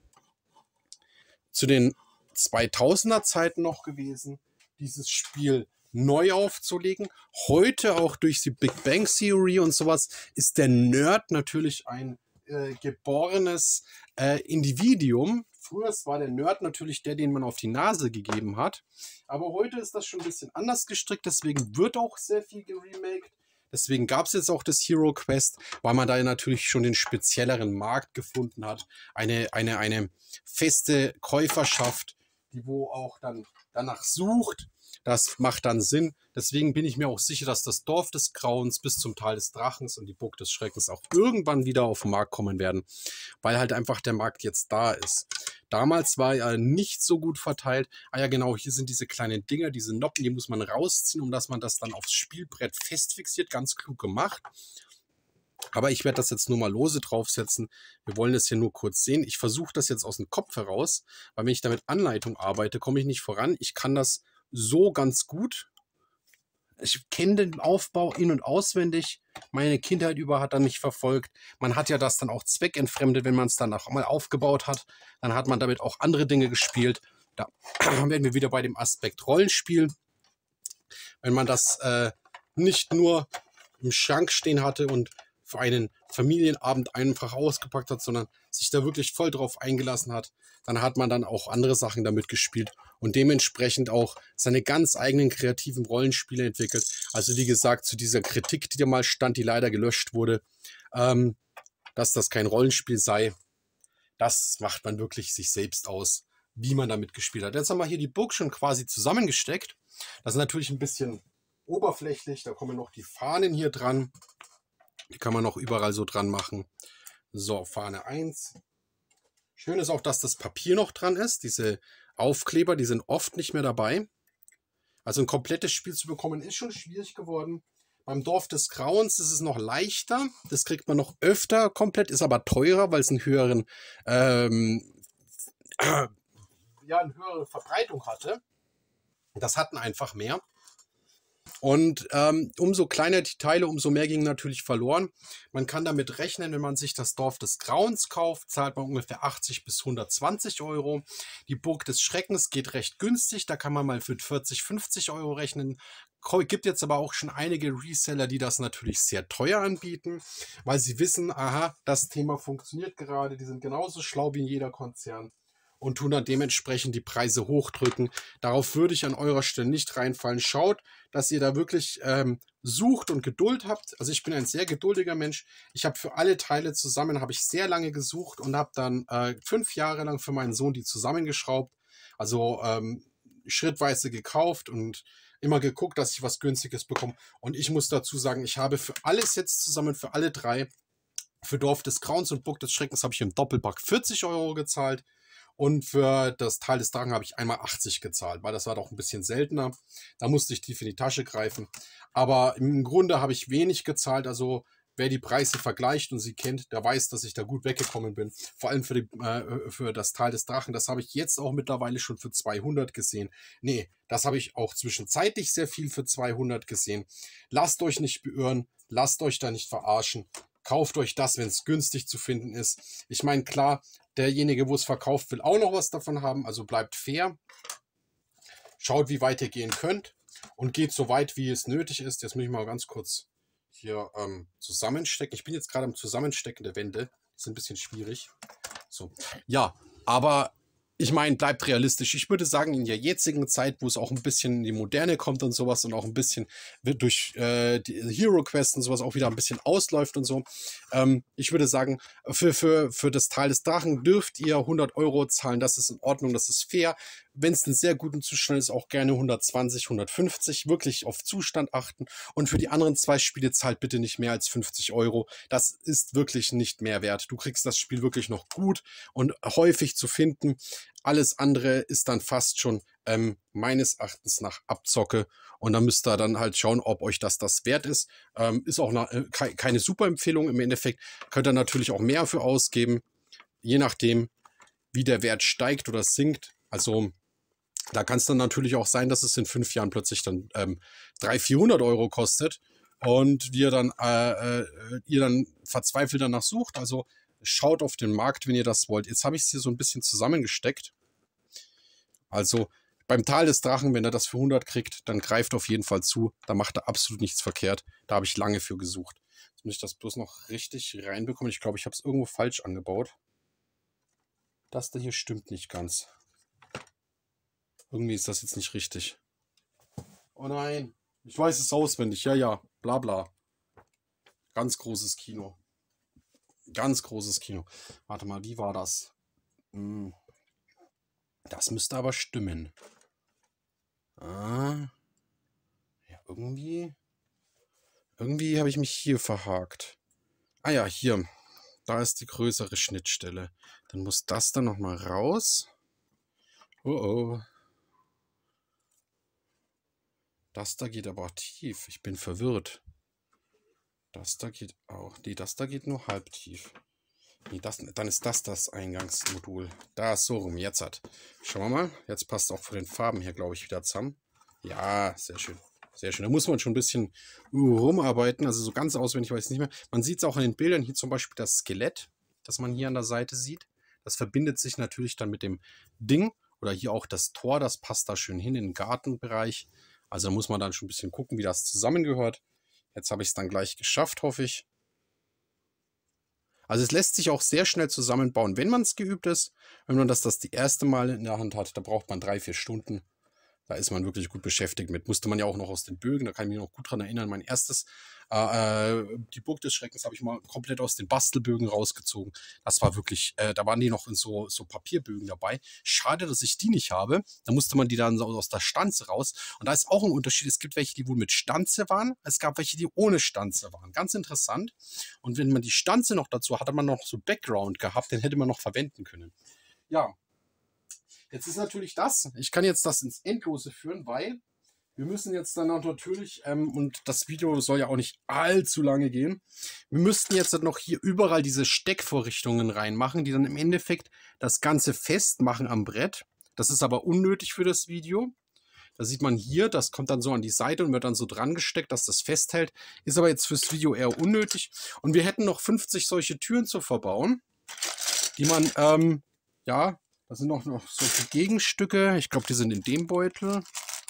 zu den 2000er Zeiten noch gewesen, dieses Spiel neu aufzulegen. Heute auch durch die Big Bang Theory und sowas ist der Nerd natürlich ein geborenes Individuum. Früher war der Nerd natürlich der, den man auf die Nase gegeben hat. Aber heute ist das schon ein bisschen anders gestrickt. Deswegen wird auch sehr viel geremaked. Deswegen gab es jetzt auch das Hero Quest, weil man da natürlich schon den spezielleren Markt gefunden hat. Eine feste Käuferschaft, die wo auch dann danach sucht. Das macht dann Sinn. Deswegen bin ich mir auch sicher, dass das Dorf des Grauens bis zum Tal des Drachens und die Burg des Schreckens auch irgendwann wieder auf den Markt kommen werden, weil halt einfach der Markt jetzt da ist. Damals war er nicht so gut verteilt. Ah ja, genau, hier sind diese kleinen Dinger, diese Noppen, die muss man rausziehen, um dass man das dann aufs Spielbrett festfixiert. Ganz klug gemacht. Aber ich werde das jetzt nur mal lose draufsetzen. Wir wollen das hier nur kurz sehen. Ich versuche das jetzt aus dem Kopf heraus, weil wenn ich da mit Anleitung arbeite, komme ich nicht voran. Ich kann das so ganz gut. Ich kenne den Aufbau in- und auswendig. Meine Kindheit über hat er mich verfolgt. Man hat ja das dann auch zweckentfremdet, wenn man es dann auch mal aufgebaut hat. Dann hat man damit auch andere Dinge gespielt. Da werden wir wieder bei dem Aspekt Rollenspiel. Wenn man das nicht nur im Schrank stehen hatte und für einen Familienabend einfach ausgepackt hat, sondern sich da wirklich voll drauf eingelassen hat, dann hat man dann auch andere Sachen damit gespielt und dementsprechend auch seine ganz eigenen kreativen Rollenspiele entwickelt. Also wie gesagt, zu dieser Kritik, die da mal stand, die leider gelöscht wurde, dass das kein Rollenspiel sei, das macht man wirklich sich selbst aus, wie man damit gespielt hat. Jetzt haben wir hier die Burg schon quasi zusammengesteckt. Das ist natürlich ein bisschen oberflächlich, da kommen noch die Fahnen hier dran. Die kann man noch überall so dran machen. So, Fahne 1. Schön ist auch, dass das Papier noch dran ist. Diese Aufkleber, die sind oft nicht mehr dabei. Also ein komplettes Spiel zu bekommen, ist schon schwierig geworden. Beim Dorf des Grauens ist es noch leichter. Das kriegt man noch öfter komplett, ist aber teurer, weil es einen höheren, ja, eine höhere Verbreitung hatte. Das hatten einfach mehr. Und umso kleiner die Teile, umso mehr ging natürlich verloren. Man kann damit rechnen, wenn man sich das Dorf des Grauens kauft, zahlt man ungefähr 80 bis 120 Euro. Die Burg des Schreckens geht recht günstig, da kann man mal für 40, 50 Euro rechnen. Gibt jetzt aber auch schon einige Reseller, die das natürlich sehr teuer anbieten, weil sie wissen, aha, das Thema funktioniert gerade, die sind genauso schlau wie in jeder Konzern und tun dann dementsprechend die Preise hochdrücken. Darauf würde ich an eurer Stelle nicht reinfallen. Schaut, dass ihr da wirklich sucht und Geduld habt. Also ich bin ein sehr geduldiger Mensch. Ich habe für alle Teile zusammen, habe ich sehr lange gesucht und habe dann 5 Jahre lang für meinen Sohn die zusammengeschraubt. Also schrittweise gekauft und immer geguckt, dass ich was Günstiges bekomme. Und ich muss dazu sagen, ich habe für alles jetzt zusammen, für alle 3, für Dorf des Grauens und Burg des Schreckens habe ich im Doppelpack 40 Euro gezahlt. Und für das Tal des Drachen habe ich einmal 80 gezahlt, weil das war doch ein bisschen seltener. Da musste ich tief in die Tasche greifen. Aber im Grunde habe ich wenig gezahlt. Also wer die Preise vergleicht und sie kennt, der weiß, dass ich da gut weggekommen bin. Vor allem für das Tal des Drachen. Das habe ich jetzt auch mittlerweile schon für 200 gesehen. Nee, das habe ich auch zwischenzeitlich sehr viel für 200 gesehen. Lasst euch nicht beirren. lasst euch da nicht verarschen. Kauft euch das, wenn es günstig zu finden ist. Ich meine, klar, derjenige, wo es verkauft, will auch noch was davon haben. Also bleibt fair. Schaut, wie weit ihr gehen könnt. Und geht so weit, wie es nötig ist. Jetzt muss ich mal ganz kurz hier zusammenstecken. Ich bin jetzt gerade am Zusammenstecken der Wände. Das ist ein bisschen schwierig. So. Ja, aber ich meine, bleibt realistisch. Ich würde sagen, in der jetzigen Zeit, wo es auch ein bisschen in die Moderne kommt und sowas und auch ein bisschen durch die Hero Quest und sowas auch wieder ein bisschen ausläuft und so. Ich würde sagen, für das Tal des Drachen dürft ihr 100 € zahlen. Das ist in Ordnung, das ist fair. Wenn es in sehr gutem Zustand ist, auch gerne 120, 150. Wirklich auf Zustand achten. Und für die anderen 2 Spiele zahlt bitte nicht mehr als 50 €. Das ist wirklich nicht mehr wert. Du kriegst das Spiel wirklich noch gut und häufig zu finden. Alles andere ist dann fast schon meines Erachtens nach Abzocke. Und dann müsst ihr dann halt schauen, ob euch das wert ist. Ist auch keine super Empfehlung. Im Endeffekt könnt ihr natürlich auch mehr für ausgeben. Je nachdem, wie der Wert steigt oder sinkt. Also da kann es dann natürlich auch sein, dass es in 5 Jahren plötzlich dann 300, 400 € kostet und ihr dann verzweifelt danach sucht. Also schaut auf den Markt, wenn ihr das wollt. Jetzt habe ich es hier so ein bisschen zusammengesteckt. Also beim Tal des Drachen, wenn er das für 100 kriegt, dann greift auf jeden Fall zu. Da macht er absolut nichts verkehrt. Da habe ich lange für gesucht. Jetzt muss ich das bloß noch richtig reinbekommen. Ich glaube, ich habe es irgendwo falsch angebaut. Das da hier stimmt nicht ganz. Irgendwie ist das jetzt nicht richtig. Oh nein, ich weiß es auswendig. Ja, ja, bla bla. Ganz großes Kino. Ganz großes Kino. Warte mal, wie war das? Das müsste aber stimmen. Ja, irgendwie habe ich mich hier verhakt. Ah ja, hier. Da ist die größere Schnittstelle. Dann muss das dann nochmal raus. Oh oh. Das da geht aber tief. Ich bin verwirrt. Das da geht auch. Nee, das da geht nur halb tief. Nee, dann ist das Eingangsmodul. Da ist so rum. Jetzt hat. Schauen wir mal. Jetzt passt auch von den Farben her, glaube ich, wieder zusammen. Ja, sehr schön. Sehr schön. Da muss man schon ein bisschen rumarbeiten. Also so ganz auswendig weiß ich nicht mehr. Man sieht es auch in den Bildern. Hier zum Beispiel das Skelett, das man hier an der Seite sieht. Das verbindet sich natürlich dann mit dem Ding. Oder hier auch das Tor. Das passt da schön hin in den Gartenbereich. Also da muss man dann schon ein bisschen gucken, wie das zusammengehört. Jetzt habe ich es dann gleich geschafft, hoffe ich. Also es lässt sich auch sehr schnell zusammenbauen, wenn man es geübt ist. Wenn man das die erste Mal in der Hand hat, da braucht man 3, 4 Stunden. Da ist man wirklich gut beschäftigt mit. Musste man ja auch noch aus den Bögen, da kann ich mich noch gut dran erinnern. Mein erstes, die Burg des Schreckens habe ich mal komplett aus den Bastelbögen rausgezogen. Das war wirklich, da waren die noch in so Papierbögen dabei. Schade, dass ich die nicht habe. Da musste man die dann so aus der Stanze raus. Und da ist auch ein Unterschied. Es gibt welche, die wohl mit Stanze waren. Es gab welche, die ohne Stanze waren. Ganz interessant. Und wenn man die Stanze noch dazu hatte, man noch so Background gehabt, den hätte man noch verwenden können. Ja. Jetzt ist natürlich das, ich kann jetzt das ins Endlose führen, weil wir müssen jetzt dann auch natürlich, und das Video soll ja auch nicht allzu lange gehen, wir müssten jetzt noch hier überall diese Steckvorrichtungen reinmachen, die dann im Endeffekt das Ganze festmachen am Brett. Das ist aber unnötig für das Video. Da sieht man hier, das kommt dann so an die Seite und wird dann so dran gesteckt, dass das festhält. Ist aber jetzt fürs Video eher unnötig. Und wir hätten noch 50 solche Türen zu verbauen, die man, ja, das sind noch solche Gegenstücke. Ich glaube, die sind in dem Beutel.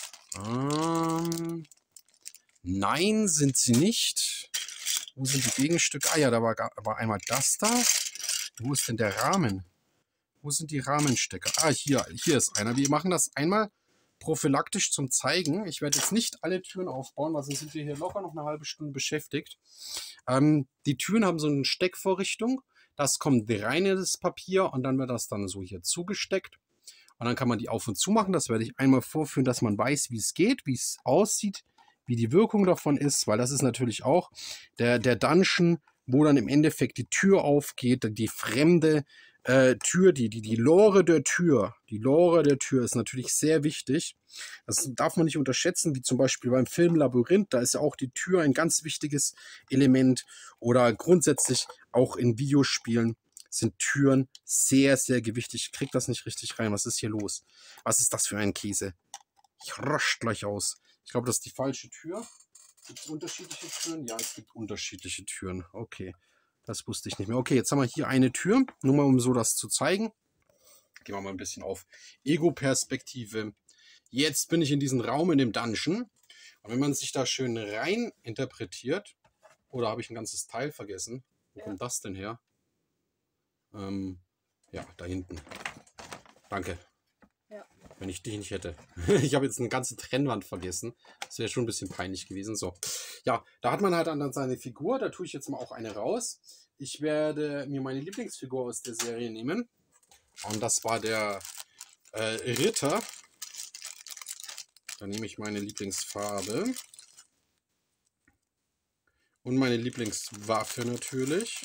Nein, sind sie nicht. Wo sind die Gegenstücke? Ah ja, da war einmal das da. Wo ist denn der Rahmen? Wo sind die Rahmenstecker? Ah, hier ist einer. Wir machen das einmal prophylaktisch zum Zeigen. Ich werde jetzt nicht alle Türen aufbauen, weil sonst sind wir hier locker noch eine halbe Stunde beschäftigt. Die Türen haben so eine Steckvorrichtung. Das kommt rein in das Papier und dann wird das dann so hier zugesteckt. Und dann kann man die auf und zu machen. Das werde ich einmal vorführen, dass man weiß, wie es geht, wie es aussieht, wie die Wirkung davon ist. Weil das ist natürlich auch der Dungeon, wo dann im Endeffekt die Tür aufgeht, die fremde Tür, die Lore der Tür. Die Lore der Tür ist natürlich sehr wichtig. Das darf man nicht unterschätzen, wie zum Beispiel beim Film Labyrinth. Da ist ja auch die Tür ein ganz wichtiges Element. Oder grundsätzlich auch in Videospielen sind Türen sehr, sehr gewichtig. Ich krieg das nicht richtig rein. Was ist hier los? Was ist das für ein Käse? Ich rasch gleich aus. Ich glaube, das ist die falsche Tür. Gibt es unterschiedliche Türen? Ja, es gibt unterschiedliche Türen. Okay, das wusste ich nicht mehr. Okay, jetzt haben wir hier eine Tür. Nur mal, um so das zu zeigen. Gehen wir mal ein bisschen auf Ego-Perspektive. Jetzt bin ich in diesem Raum in dem Dungeon. Und wenn man sich da schön rein interpretiert, oder habe ich ein ganzes Teil vergessen? Wo kommt das denn her? Ja, da hinten. Danke. Ja. Wenn ich dich nicht hätte. Ich habe jetzt eine ganze Trennwand vergessen. Das wäre schon ein bisschen peinlich gewesen. So. Ja, da hat man halt dann seine Figur. Da tue ich jetzt mal auch eine raus. Ich werde mir meine Lieblingsfigur aus der Serie nehmen. Und das war der Ritter. Da nehme ich meine Lieblingsfarbe. Und meine Lieblingswaffe natürlich.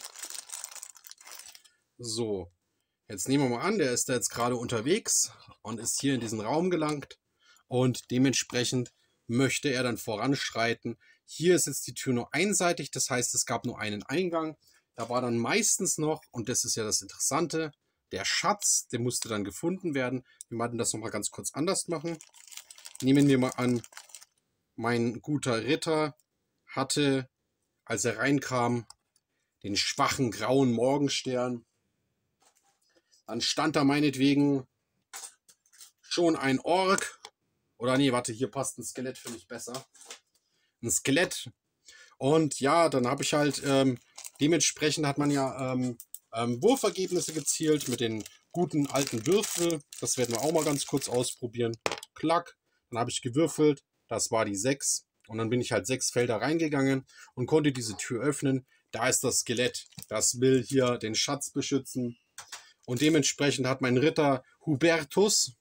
So. Jetzt nehmen wir mal an, der ist da jetzt gerade unterwegs und ist hier in diesen Raum gelangt. Und dementsprechend möchte er dann voranschreiten. Hier ist jetzt die Tür nur einseitig. Das heißt, es gab nur einen Eingang. Da war dann meistens noch, und das ist ja das Interessante, der Schatz, der musste dann gefunden werden. Wir werden das nochmal ganz kurz anders machen. Nehmen wir mal an, mein guter Ritter hatte, als er reinkam, den schwachen grauen Morgenstern. Dann stand da meinetwegen schon ein Ork. Oder nee, warte, hier passt ein Skelett, finde ich besser. Ein Skelett. Und ja, dann habe ich halt, dementsprechend hat man ja Wurfergebnisse gezielt mit den guten alten Würfeln. Das werden wir auch mal ganz kurz ausprobieren. Klack. Dann habe ich gewürfelt. Das war die 6. Und dann bin ich halt 6 Felder reingegangen und konnte diese Tür öffnen. Da ist das Skelett. Das will hier den Schatz beschützen. Und dementsprechend hat mein Ritter Hubertus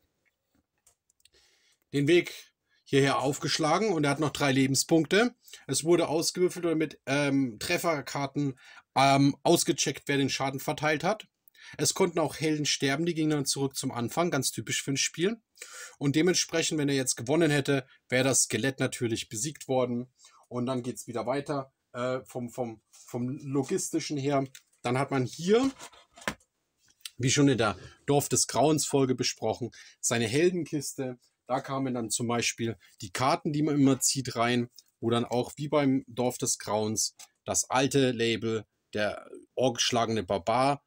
den Weg hierher aufgeschlagen und er hat noch 3 Lebenspunkte. Es wurde ausgewürfelt oder mit Trefferkarten ausgecheckt, wer den Schaden verteilt hat. Es konnten auch Helden sterben, die gingen dann zurück zum Anfang, ganz typisch für ein Spiel. Und dementsprechend, wenn er jetzt gewonnen hätte, wäre das Skelett natürlich besiegt worden. Und dann geht es wieder weiter vom Logistischen her. Dann hat man hier, wie schon in der Dorf des Grauens Folge besprochen, seine Heldenkiste. Da kamen dann zum Beispiel die Karten, die man immer zieht, rein, wo dann auch wie beim Dorf des Grauens das alte Label, der orkgeschlagene Barbar,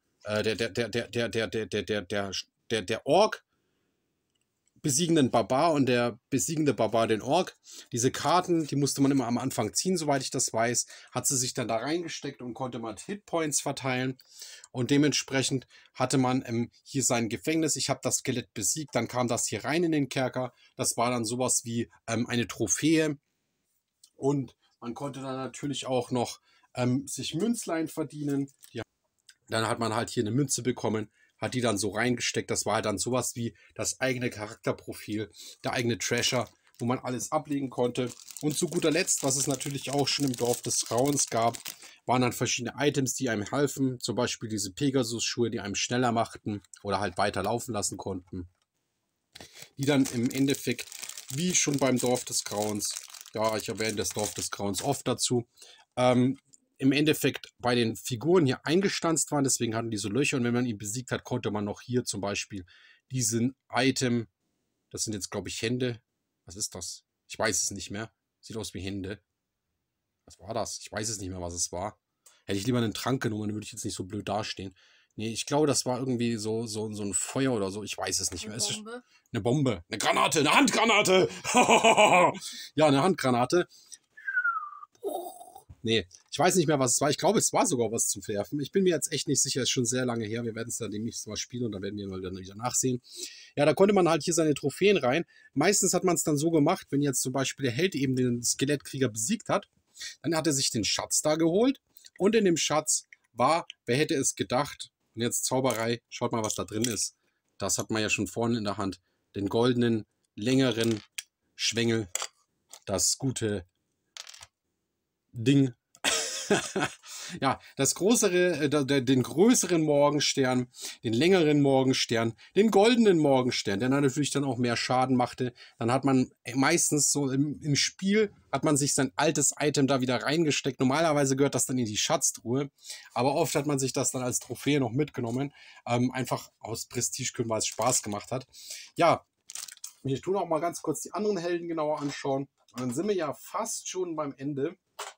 der Ork besiegenden Barbar und der besiegende Barbar den Ork. Diese Karten, die musste man immer am Anfang ziehen, soweit ich das weiß. Hat sie sich dann da reingesteckt und konnte man Hitpoints verteilen. Und dementsprechend hatte man hier sein Gefängnis. Ich habe das Skelett besiegt, dann kam das hier rein in den Kerker. Das war dann sowas wie eine Trophäe. Und man konnte dann natürlich auch noch sich Münzlein verdienen. Dann hat man halt hier eine Münze bekommen, hat die dann so reingesteckt. Das war halt dann sowas wie das eigene Charakterprofil, der eigene Treasure, wo man alles ablegen konnte. Und zu guter Letzt, was es natürlich auch schon im Dorf des Grauens gab, waren dann verschiedene Items, die einem halfen. Zum Beispiel diese Pegasus-Schuhe, die einem schneller machten oder halt weiter laufen lassen konnten. Die dann im Endeffekt, wie schon beim Dorf des Grauens, ja, ich erwähne das Dorf des Grauens oft dazu, im Endeffekt bei den Figuren hier eingestanzt waren, deswegen hatten die so Löcher und wenn man ihn besiegt hat, konnte man noch hier zum Beispiel diesen Item, das sind jetzt glaube ich Hände, was ist das? Ich weiß es nicht mehr, sieht aus wie Hände. Was war das? Ich weiß es nicht mehr, was es war. Hätte ich lieber einen Trank genommen, dann würde ich jetzt nicht so blöd dastehen. Nee, ich glaube, das war irgendwie so ein Feuer oder so, ich weiß es nicht mehr. Eine Bombe, eine Granate, eine Handgranate! Ja, eine Handgranate. Nee, ich weiß nicht mehr, was es war. Ich glaube, es war sogar was zu werfen. Ich bin mir jetzt echt nicht sicher, ist schon sehr lange her. Wir werden es dann demnächst mal spielen und dann werden wir mal wieder nachsehen. Ja, da konnte man halt hier seine Trophäen rein. Meistens hat man es dann so gemacht, wenn jetzt zum Beispiel der Held eben den Skelettkrieger besiegt hat, dann hat er sich den Schatz da geholt und in dem Schatz war, wer hätte es gedacht, und jetzt Zauberei, schaut mal, was da drin ist. Das hat man ja schon vorne in der Hand. Den goldenen, längeren Schwengel, das gute Ding. Ja, den größeren Morgenstern, den längeren Morgenstern, den goldenen Morgenstern, der natürlich dann auch mehr Schaden machte. Dann hat man meistens so im Spiel, hat man sich sein altes Item da wieder reingesteckt. Normalerweise gehört das dann in die Schatztruhe, aber oft hat man sich das dann als Trophäe noch mitgenommen. Einfach aus Prestigegründen, weil es Spaß gemacht hat. Ja, Ich tue noch mal ganz kurz die anderen Helden genauer anschauen. Und dann sind wir ja fast schon beim Ende.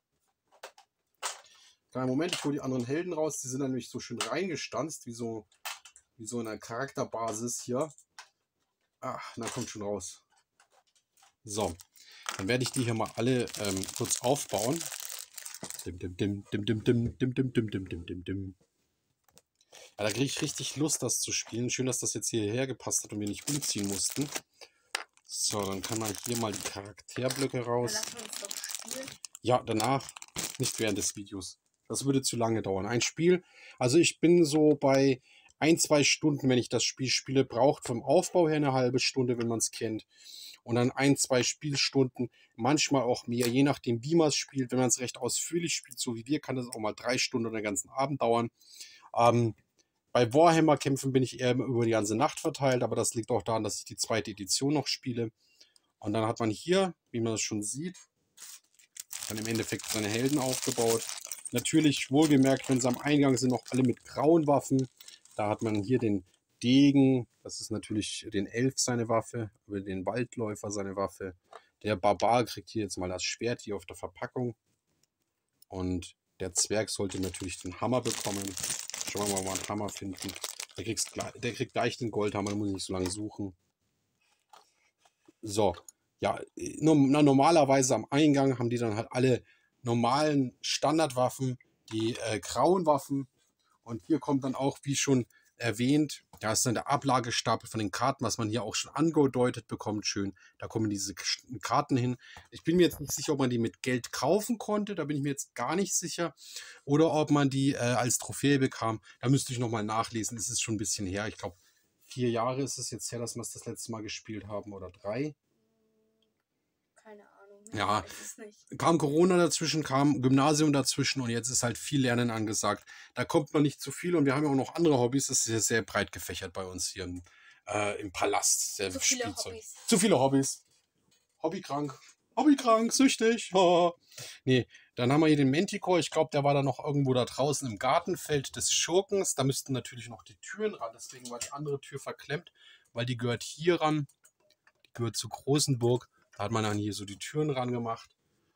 Kleinen Moment, ich hole die anderen Helden raus. Die sind dann nämlich so schön reingestanzt, wie so in einer Charakterbasis hier. Ach, na kommt schon raus. So, dann werde ich die hier mal alle kurz aufbauen. Dim, dim, dim, dim, dim, dim, dim, dim, dim, dim, dim, dim, dim. Ja, da kriege ich richtig Lust, das zu spielen. Schön, dass das jetzt hierher gepasst hat und wir nicht umziehen mussten. So, dann kann man hier mal die Charakterblöcke raus. Lass uns doch spielen. Ja, danach, nicht während des Videos. Das würde zu lange dauern. Ein Spiel, also ich bin so bei 1-2 Stunden, wenn ich das Spiel spiele, braucht vom Aufbau her eine halbe Stunde, wenn man es kennt. Und dann 1-2 Spielstunden, manchmal auch mehr, je nachdem, wie man es spielt. Wenn man es recht ausführlich spielt, so wie wir, kann das auch mal 3 Stunden oder den ganzen Abend dauern. Bei Warhammer-Kämpfen bin ich eher über die ganze Nacht verteilt, aber das liegt auch daran, dass ich die zweite Edition noch spiele. Und dann hat man hier, wie man es schon sieht, dann im Endeffekt seine Helden aufgebaut. Natürlich wohlgemerkt, wenn sie am Eingang sind, noch alle mit grauen Waffen. Da hat man hier den Degen, das ist natürlich den Elf seine Waffe, über den Waldläufer seine Waffe. Der Barbar kriegt hier jetzt mal das Schwert hier auf der Verpackung. Und der Zwerg sollte natürlich den Hammer bekommen. Schauen wir mal, ob wir einen Hammer finden. Der kriegt gleich den Goldhammer, da muss ich nicht so lange suchen. So, ja, normalerweise am Eingang haben die dann halt alle normalen Standardwaffen, die grauen Waffen. Und hier kommt dann auch, wie schon erwähnt, da ist dann der Ablagestapel von den Karten, was man hier auch schon angedeutet bekommt. Schön, da kommen diese Karten hin. Ich bin mir jetzt nicht sicher, ob man die mit Geld kaufen konnte. Da bin ich mir jetzt gar nicht sicher. Oder ob man die als Trophäe bekam. Da müsste ich nochmal nachlesen. Das ist schon ein bisschen her. Ich glaube, 4 Jahre ist es jetzt her, dass wir es das letzte Mal gespielt haben. Oder 3. Keine Ahnung. Ja, kam Corona dazwischen, kam Gymnasium dazwischen und jetzt ist halt viel Lernen angesagt. Da kommt man nicht zu viel und wir haben ja auch noch andere Hobbys. Das ist ja sehr breit gefächert bei uns hier im Palast. Sehr zu viele Hobbys. Zu viele Hobbys. Hobbykrank, süchtig. Nee, dann haben wir hier den Manticore. Ich glaube, der war da noch irgendwo da draußen im Gartenfeld des Schurkens. Da müssten natürlich noch die Türen ran. Deswegen war die andere Tür verklemmt, weil die gehört hier ran. Die gehört zur großen Burg. Da hat man dann hier so die Türen ran gemacht.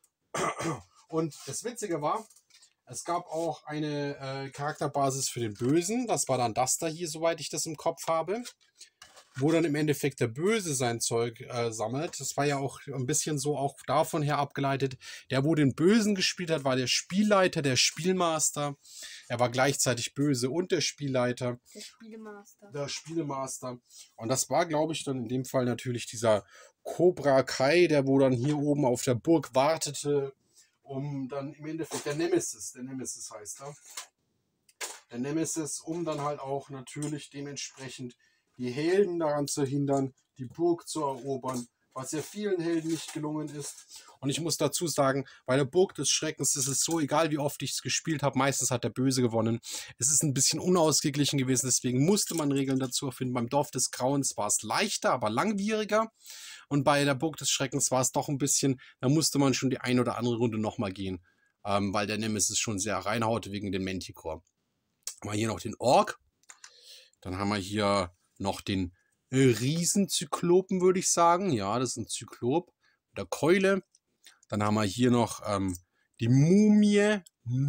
Und das Witzige war, es gab auch eine Charakterbasis für den Bösen. Das war dann das da hier, soweit ich das im Kopf habe. Wo dann im Endeffekt der Böse sein Zeug sammelt. Das war ja auch ein bisschen so auch davon her abgeleitet. Der, wo den Bösen gespielt hat, war der Spielleiter, der Spielmaster. Er war gleichzeitig böse und der Spielleiter. Der Spielemaster. Der Spielemaster. Und das war, glaube ich, dann in dem Fall natürlich dieser Cobra Kai, der wo dann hier oben auf der Burg wartete, um dann im Endeffekt der Nemesis heißt er. Der Nemesis, um dann halt auch natürlich dementsprechend die Helden daran zu hindern, die Burg zu erobern, was ja vielen Helden nicht gelungen ist. Und ich muss dazu sagen, bei der Burg des Schreckens ist es so, egal wie oft ich es gespielt habe, meistens hat der Böse gewonnen. Es ist ein bisschen unausgeglichen gewesen, deswegen musste man Regeln dazu erfinden. Beim Dorf des Grauens war es leichter, aber langwieriger. Und bei der Burg des Schreckens war es doch ein bisschen, da musste man schon die ein oder andere Runde nochmal gehen, weil der Nemesis schon sehr reinhaute wegen dem Manticore. Haben wir hier noch den Ork. Dann haben wir hier noch den Riesenzyklopen, würde ich sagen. Ja, das ist ein Zyklop mit der Keule. Dann haben wir hier noch die Mumie.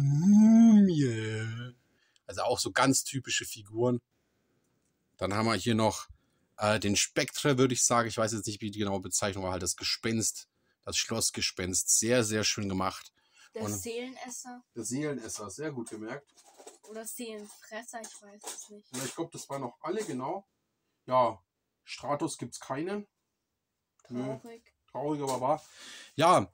Also auch so ganz typische Figuren. Dann haben wir hier noch den Spektre, würde ich sagen. Ich weiß jetzt nicht, wie die genaue Bezeichnung war. Halt das Gespenst, das Schlossgespenst. Sehr, sehr schön gemacht. Der Seelenesser. Der Seelenesser, sehr gut gemerkt. Oder Seelenfresser, ich weiß es nicht. Ja, ich glaube, das waren noch alle, genau. Ja, Stratos gibt es keinen. Traurig. Traurig, aber wahr. Ja,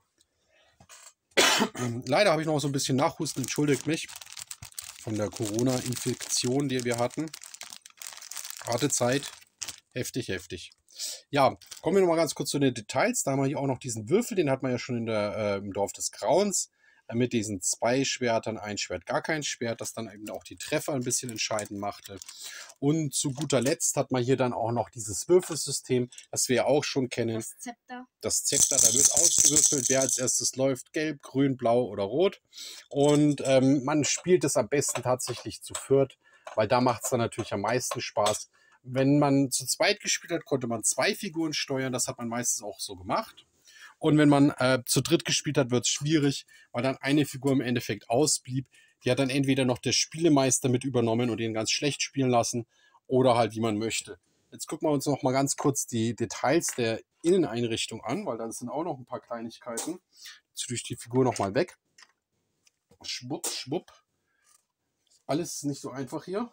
leider habe ich noch so ein bisschen Nachhusten, entschuldigt mich, von der Corona-Infektion, die wir hatten. Harte Zeit, heftig, heftig. Ja, kommen wir noch mal ganz kurz zu den Details. Da haben wir hier auch noch diesen Würfel, den hat man ja schon im Dorf des Grauens. Mit diesen 2 Schwertern, ein Schwert, gar kein Schwert, das dann eben auch die Treffer ein bisschen entscheidend machte. Und zu guter Letzt hat man hier dann auch noch dieses Würfelsystem, das wir ja auch schon kennen. Das Zepter. Das Zepter, da wird ausgewürfelt, wer als erstes läuft, gelb, grün, blau oder rot. Und man spielt es am besten tatsächlich zu viert, weil da macht es dann natürlich am meisten Spaß, wenn man zu zweit gespielt hat, konnte man 2 Figuren steuern. Das hat man meistens auch so gemacht. Und wenn man zu dritt gespielt hat, wird es schwierig, weil dann eine Figur im Endeffekt ausblieb. Die hat dann entweder noch der Spielemeister mit übernommen und ihn ganz schlecht spielen lassen oder halt wie man möchte. Jetzt gucken wir uns noch mal ganz kurz die Details der Inneneinrichtung an, weil da sind auch noch ein paar Kleinigkeiten. Jetzt tue ich die Figur noch mal weg. Schwupp, schwupp. Alles nicht so einfach hier.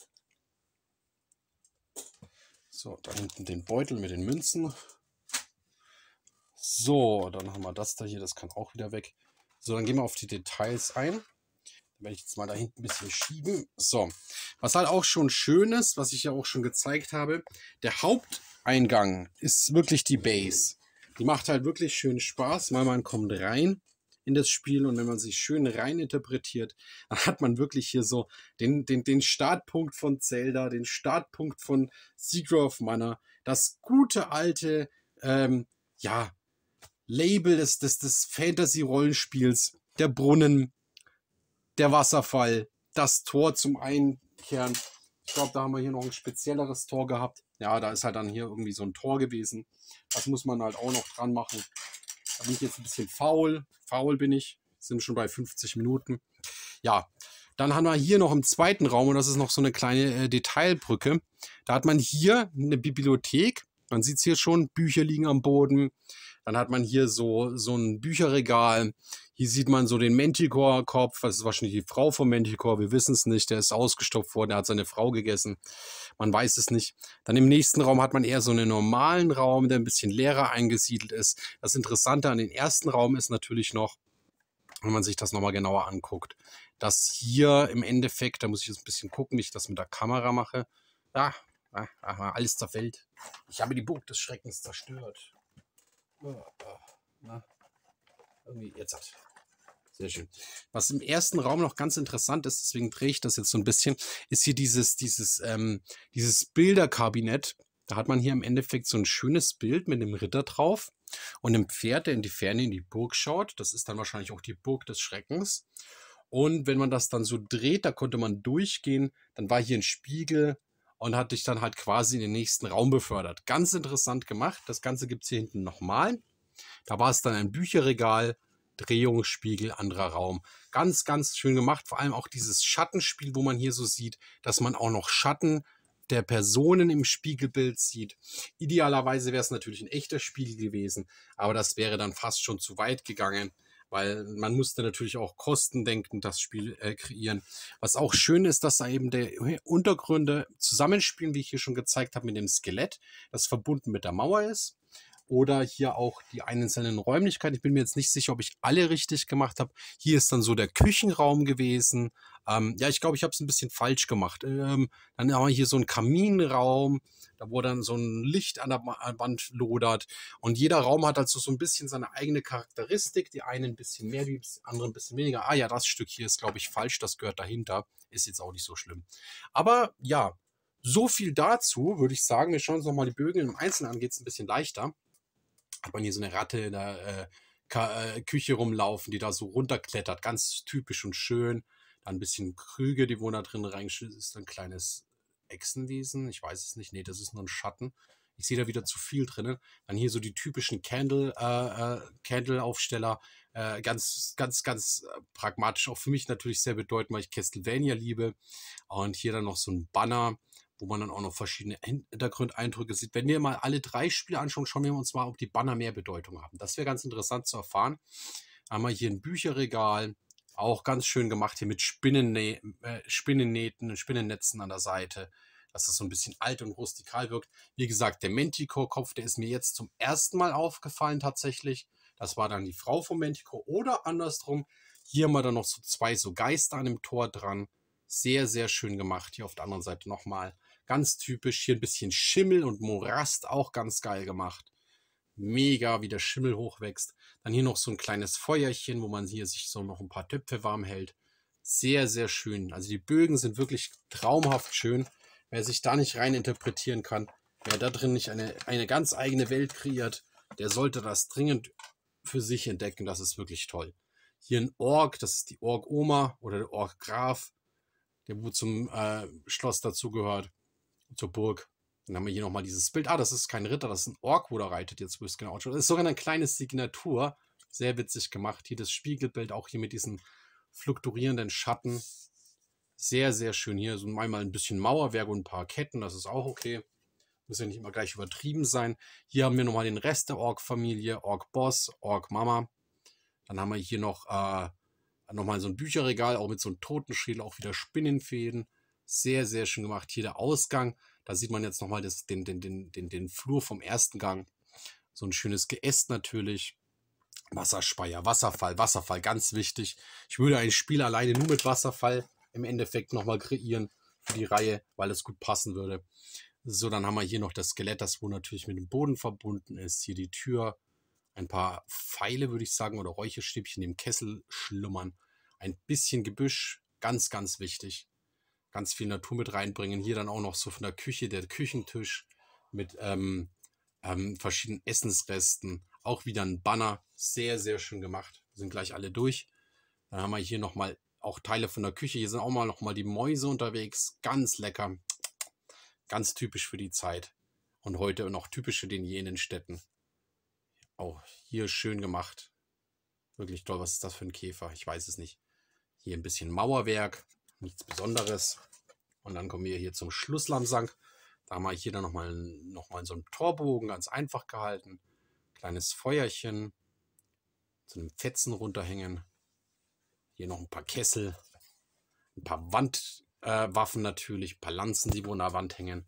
So, da hinten den Beutel mit den Münzen. So, dann haben wir das da hier, das kann auch wieder weg. So, dann gehen wir auf die Details ein. Dann werde ich jetzt mal da hinten ein bisschen schieben. So, was halt auch schon schön ist, was ich ja auch schon gezeigt habe, der Haupteingang ist wirklich die Base. Die macht halt wirklich schön Spaß, weil man kommt rein in das Spiel und wenn man sich schön rein interpretiert, dann hat man wirklich hier so den Startpunkt von Zelda, den Startpunkt von Secret of Mana, das gute alte, ja, Label des Fantasy-Rollenspiels, der Brunnen, der Wasserfall, das Tor zum Einkehren. Ich glaube, da haben wir hier noch ein spezielleres Tor gehabt. Ja, da ist halt dann hier irgendwie so ein Tor gewesen. Das muss man halt auch noch dran machen. Da bin ich jetzt ein bisschen faul. Faul bin ich. Sind schon bei 50 Minuten. Ja, dann haben wir hier noch im zweiten Raum, und das ist noch so eine kleine Detailbrücke. Da hat man hier eine Bibliothek. Man sieht es hier schon, Bücher liegen am Boden. Dann hat man hier so ein Bücherregal. Hier sieht man so den Manticore-Kopf. Das ist wahrscheinlich die Frau von Manticore. Wir wissen es nicht. Der ist ausgestopft worden. Der hat seine Frau gegessen. Man weiß es nicht. Dann im nächsten Raum hat man eher so einen normalen Raum, der ein bisschen leerer eingesiedelt ist. Das Interessante an den ersten Raum ist natürlich noch, wenn man sich das nochmal genauer anguckt, dass hier im Endeffekt, da muss ich jetzt ein bisschen gucken, wie ich das mit der Kamera mache. Ja, alles zerfällt. Ich habe die Burg des Schreckens zerstört. Na, irgendwie jetzt hat. Sehr schön. Was im ersten Raum noch ganz interessant ist, deswegen drehe ich das jetzt so ein bisschen, ist hier dieses Bilderkabinett. Da hat man hier im Endeffekt so ein schönes Bild mit einem Ritter drauf und einem Pferd, der in die Ferne in die Burg schaut. Das ist dann wahrscheinlich auch die Burg des Schreckens. Und wenn man das dann so dreht, da konnte man durchgehen, dann war hier ein Spiegel und hat dich dann halt quasi in den nächsten Raum befördert. Ganz interessant gemacht. Das Ganze gibt es hier hinten nochmal. Da war es dann ein Bücherregal, Drehungsspiegel, anderer Raum. Ganz, ganz schön gemacht. Vor allem auch dieses Schattenspiel, wo man hier so sieht, dass man auch noch Schatten der Personen im Spiegelbild sieht. Idealerweise wäre es natürlich ein echter Spiegel gewesen, aber das wäre dann fast schon zu weit gegangen, weil man musste natürlich auch kostendenkend das Spiel kreieren. Was auch schön ist, dass da eben die Untergründe zusammenspielen, wie ich hier schon gezeigt habe, mit dem Skelett, das verbunden mit der Mauer ist. Oder hier auch die einzelnen Räumlichkeiten. Ich bin mir jetzt nicht sicher, ob ich alle richtig gemacht habe. Hier ist dann so der Küchenraum gewesen. Ja, ich glaube, ich habe es ein bisschen falsch gemacht. Dann haben wir hier so einen Kaminraum, da wo dann so ein Licht an der Wand lodert. Und jeder Raum hat also so ein bisschen seine eigene Charakteristik. Die einen ein bisschen mehr, die anderen ein bisschen weniger. Ah ja, das Stück hier ist, glaube ich, falsch. Das gehört dahinter. Ist jetzt auch nicht so schlimm. Aber ja, so viel dazu, würde ich sagen. Wir schauen uns nochmal die Bögen im Einzelnen an. Geht es ein bisschen leichter. Hat man hier so eine Ratte in der Küche rumlaufen, die da so runterklettert. Ganz typisch und schön. Dann ein bisschen Krüge, die wo da drin reinschießen. Ist ein kleines Echsenwesen. Ich weiß es nicht. Nee, das ist nur ein Schatten. Ich sehe da wieder zu viel drinnen. Dann hier so die typischen Candle-Aufsteller. Ganz, ganz, ganz pragmatisch. Auch für mich natürlich sehr bedeutend, weil ich Castlevania liebe. Und hier dann noch so ein Banner, wo man dann auch noch verschiedene Hintergrundeindrücke sieht. Wenn wir mal alle 3 Spiele anschauen, schauen wir uns mal, ob die Banner mehr Bedeutung haben. Das wäre ganz interessant zu erfahren. Haben wir hier ein Bücherregal, auch ganz schön gemacht hier mit Spinnennähten, Spinnennetzen an der Seite, dass das so ein bisschen alt und rustikal wirkt. Wie gesagt, der Manticore-Kopf, der ist mir jetzt zum ersten Mal aufgefallen tatsächlich. Das war dann die Frau von Manticore oder andersrum. Hier haben wir dann noch so 2 so Geister an dem Tor dran. Sehr, sehr schön gemacht. Hier auf der anderen Seite nochmal. Ganz typisch. Hier ein bisschen Schimmel und Morast. Auch ganz geil gemacht. Mega, wie der Schimmel hochwächst. Dann hier noch so ein kleines Feuerchen, wo man hier sich so noch ein paar Töpfe warm hält. Sehr, sehr schön. Also die Bögen sind wirklich traumhaft schön. Wer sich da nicht rein interpretieren kann, wer da drin nicht eine ganz eigene Welt kreiert, der sollte das dringend für sich entdecken. Das ist wirklich toll. Hier ein Ork, das ist die Ork-Oma oder der Ork-Graf, der wo zum Schloss dazugehört, zur Burg. Dann haben wir hier nochmal dieses Bild. Ah, das ist kein Ritter, das ist ein Ork, wo der reitet jetzt, wo es genau ausschaut. Das ist sogar eine kleine Signatur. Sehr witzig gemacht. Hier das Spiegelbild, auch hier mit diesen fluktuierenden Schatten. Sehr, sehr schön hier. So einmal ein bisschen Mauerwerk und ein paar Ketten, das ist auch okay. Muss ja nicht immer gleich übertrieben sein. Hier haben wir nochmal den Rest der Ork-Familie. Ork-Boss, Ork-Mama. Dann haben wir hier nochmal so ein Bücherregal, auch mit so einem Totenschädel, auch wieder Spinnenfäden. Sehr, sehr schön gemacht. Hier der Ausgang. Da sieht man jetzt nochmal den Flur vom ersten Gang. So ein schönes Geäst natürlich. Wasserspeier, Wasserfall, ganz wichtig. Ich würde ein Spiel alleine nur mit Wasserfall im Endeffekt nochmal kreieren für die Reihe, weil es gut passen würde. So, dann haben wir hier noch das Skelett, das wo natürlich mit dem Boden verbunden ist. Hier die Tür. Ein paar Pfeile, würde ich sagen, oder Räucherstäbchen im Kessel schlummern. Ein bisschen Gebüsch, ganz, ganz wichtig. Ganz viel Natur mit reinbringen. Hier dann auch noch so von der Küche, der Küchentisch mit verschiedenen Essensresten. Auch wieder ein Banner. Sehr, sehr schön gemacht. Wir sind gleich alle durch. Dann haben wir hier nochmal auch Teile von der Küche. Hier sind auch mal nochmal die Mäuse unterwegs. Ganz lecker. Ganz typisch für die Zeit. Und heute noch typisch für den jenen Städten. Auch hier schön gemacht. Wirklich toll. Was ist das für ein Käfer? Ich weiß es nicht. Hier ein bisschen Mauerwerk. Nichts Besonderes. Und dann kommen wir hier zum Schlusslammsang. Da haben wir hier dann nochmal so einen Torbogen. Ganz einfach gehalten. Kleines Feuerchen. Zu einem Fetzen runterhängen. Hier noch ein paar Kessel. Ein paar Wandwaffen natürlich. Ein paar Lanzen, die wo an der Wand hängen.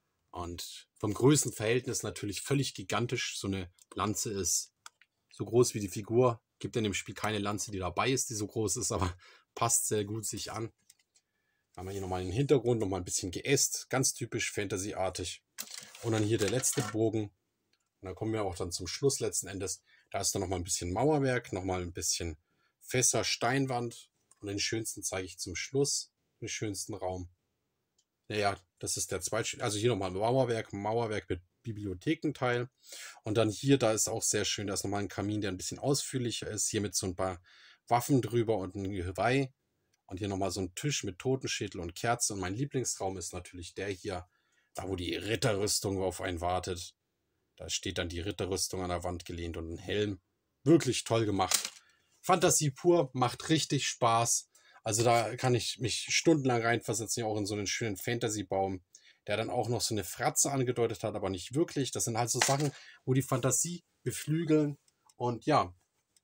Und vom Größenverhältnis natürlich völlig gigantisch. So eine Lanze ist so groß wie die Figur. Gibt in dem Spiel keine Lanze, die dabei ist, die so groß ist, aber passt sehr gut sich an. Haben wir hier nochmal den Hintergrund, nochmal ein bisschen Geäst. Ganz typisch Fantasy-artig. Und dann hier der letzte Bogen. Und dann kommen wir auch dann zum Schluss letzten Endes. Da ist dann nochmal ein bisschen Mauerwerk, nochmal ein bisschen Fässer, Steinwand. Und den schönsten zeige ich zum Schluss. Den schönsten Raum. Naja, das ist der zweite. Also hier nochmal Mauerwerk mit Bibliothekenteil. Und dann hier, da ist auch sehr schön, da ist nochmal ein Kamin, der ein bisschen ausführlicher ist. Hier mit so ein paar Waffen drüber und ein Geweih. Und hier nochmal so ein Tisch mit Totenschädel und Kerze. Und mein Lieblingsraum ist natürlich der hier, da wo die Ritterrüstung auf einen wartet. Da steht dann die Ritterrüstung an der Wand gelehnt und ein Helm. Wirklich toll gemacht. Fantasie pur, macht richtig Spaß. Also da kann ich mich stundenlang reinversetzen, auch in so einen schönen Fantasy-Baum, der dann auch noch so eine Fratze angedeutet hat, aber nicht wirklich. Das sind halt so Sachen, wo die Fantasie beflügeln. Und ja,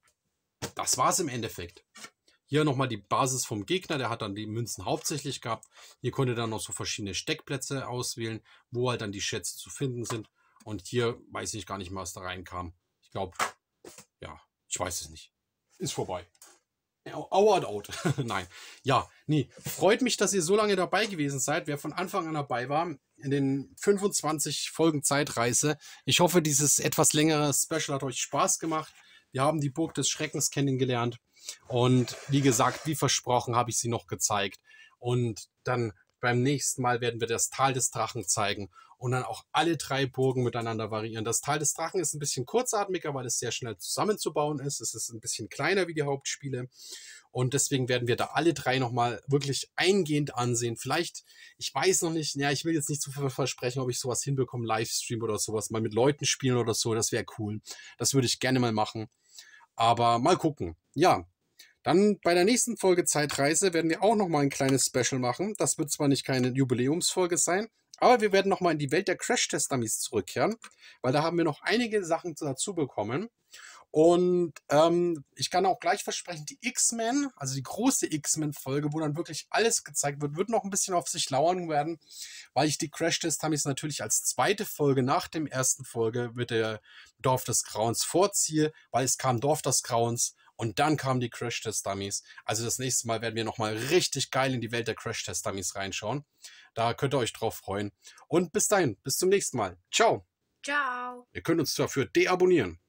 das war es im Endeffekt. Hier nochmal die Basis vom Gegner, der hat dann die Münzen hauptsächlich gehabt. Hier konnte dann noch so verschiedene Steckplätze auswählen, wo halt dann die Schätze zu finden sind. Und hier weiß ich gar nicht mehr, was da reinkam. Ich glaube, ja, ich weiß es nicht. Ist vorbei. Out. Nein. Ja, nee. Freut mich, dass ihr so lange dabei gewesen seid. Wer von Anfang an dabei war, in den 25 Folgen Zeitreise. Ich hoffe, dieses etwas längere Special hat euch Spaß gemacht. Wir haben die Burg des Schreckens kennengelernt. Und wie gesagt, wie versprochen, habe ich sie noch gezeigt. Und dann beim nächsten Mal werden wir das Tal des Drachen zeigen. Und dann auch alle 3 Burgen miteinander variieren. Das Tal des Drachen ist ein bisschen kurzatmiger, weil es sehr schnell zusammenzubauen ist. Es ist ein bisschen kleiner wie die Hauptspiele. Und deswegen werden wir da alle 3 nochmal wirklich eingehend ansehen. Vielleicht, ich weiß noch nicht, ja, ich will jetzt nicht zu viel versprechen, ob ich sowas hinbekomme, Livestream oder sowas, mal mit Leuten spielen oder so. Das wäre cool. Das würde ich gerne mal machen. Aber mal gucken. Ja. Dann bei der nächsten Folge Zeitreise werden wir auch nochmal ein kleines Special machen. Das wird zwar nicht keine Jubiläumsfolge sein, aber wir werden nochmal in die Welt der Crash-Test-Dummies zurückkehren, weil da haben wir noch einige Sachen dazu bekommen. Und ich kann auch gleich versprechen, die X-Men, also die große X-Men-Folge, wo dann wirklich alles gezeigt wird, wird noch ein bisschen auf sich lauern werden, weil ich die Crash-Test-Dummies natürlich als zweite Folge nach dem ersten Folge mit der Dorf des Grauens vorziehe, weil es kam Dorf des Grauens und dann kamen die Crash-Test-Dummies. Also das nächste Mal werden wir nochmal richtig geil in die Welt der Crash-Test-Dummies reinschauen. Da könnt ihr euch drauf freuen. Und bis dahin, bis zum nächsten Mal. Ciao. Ciao. Ihr könnt uns dafür deabonnieren.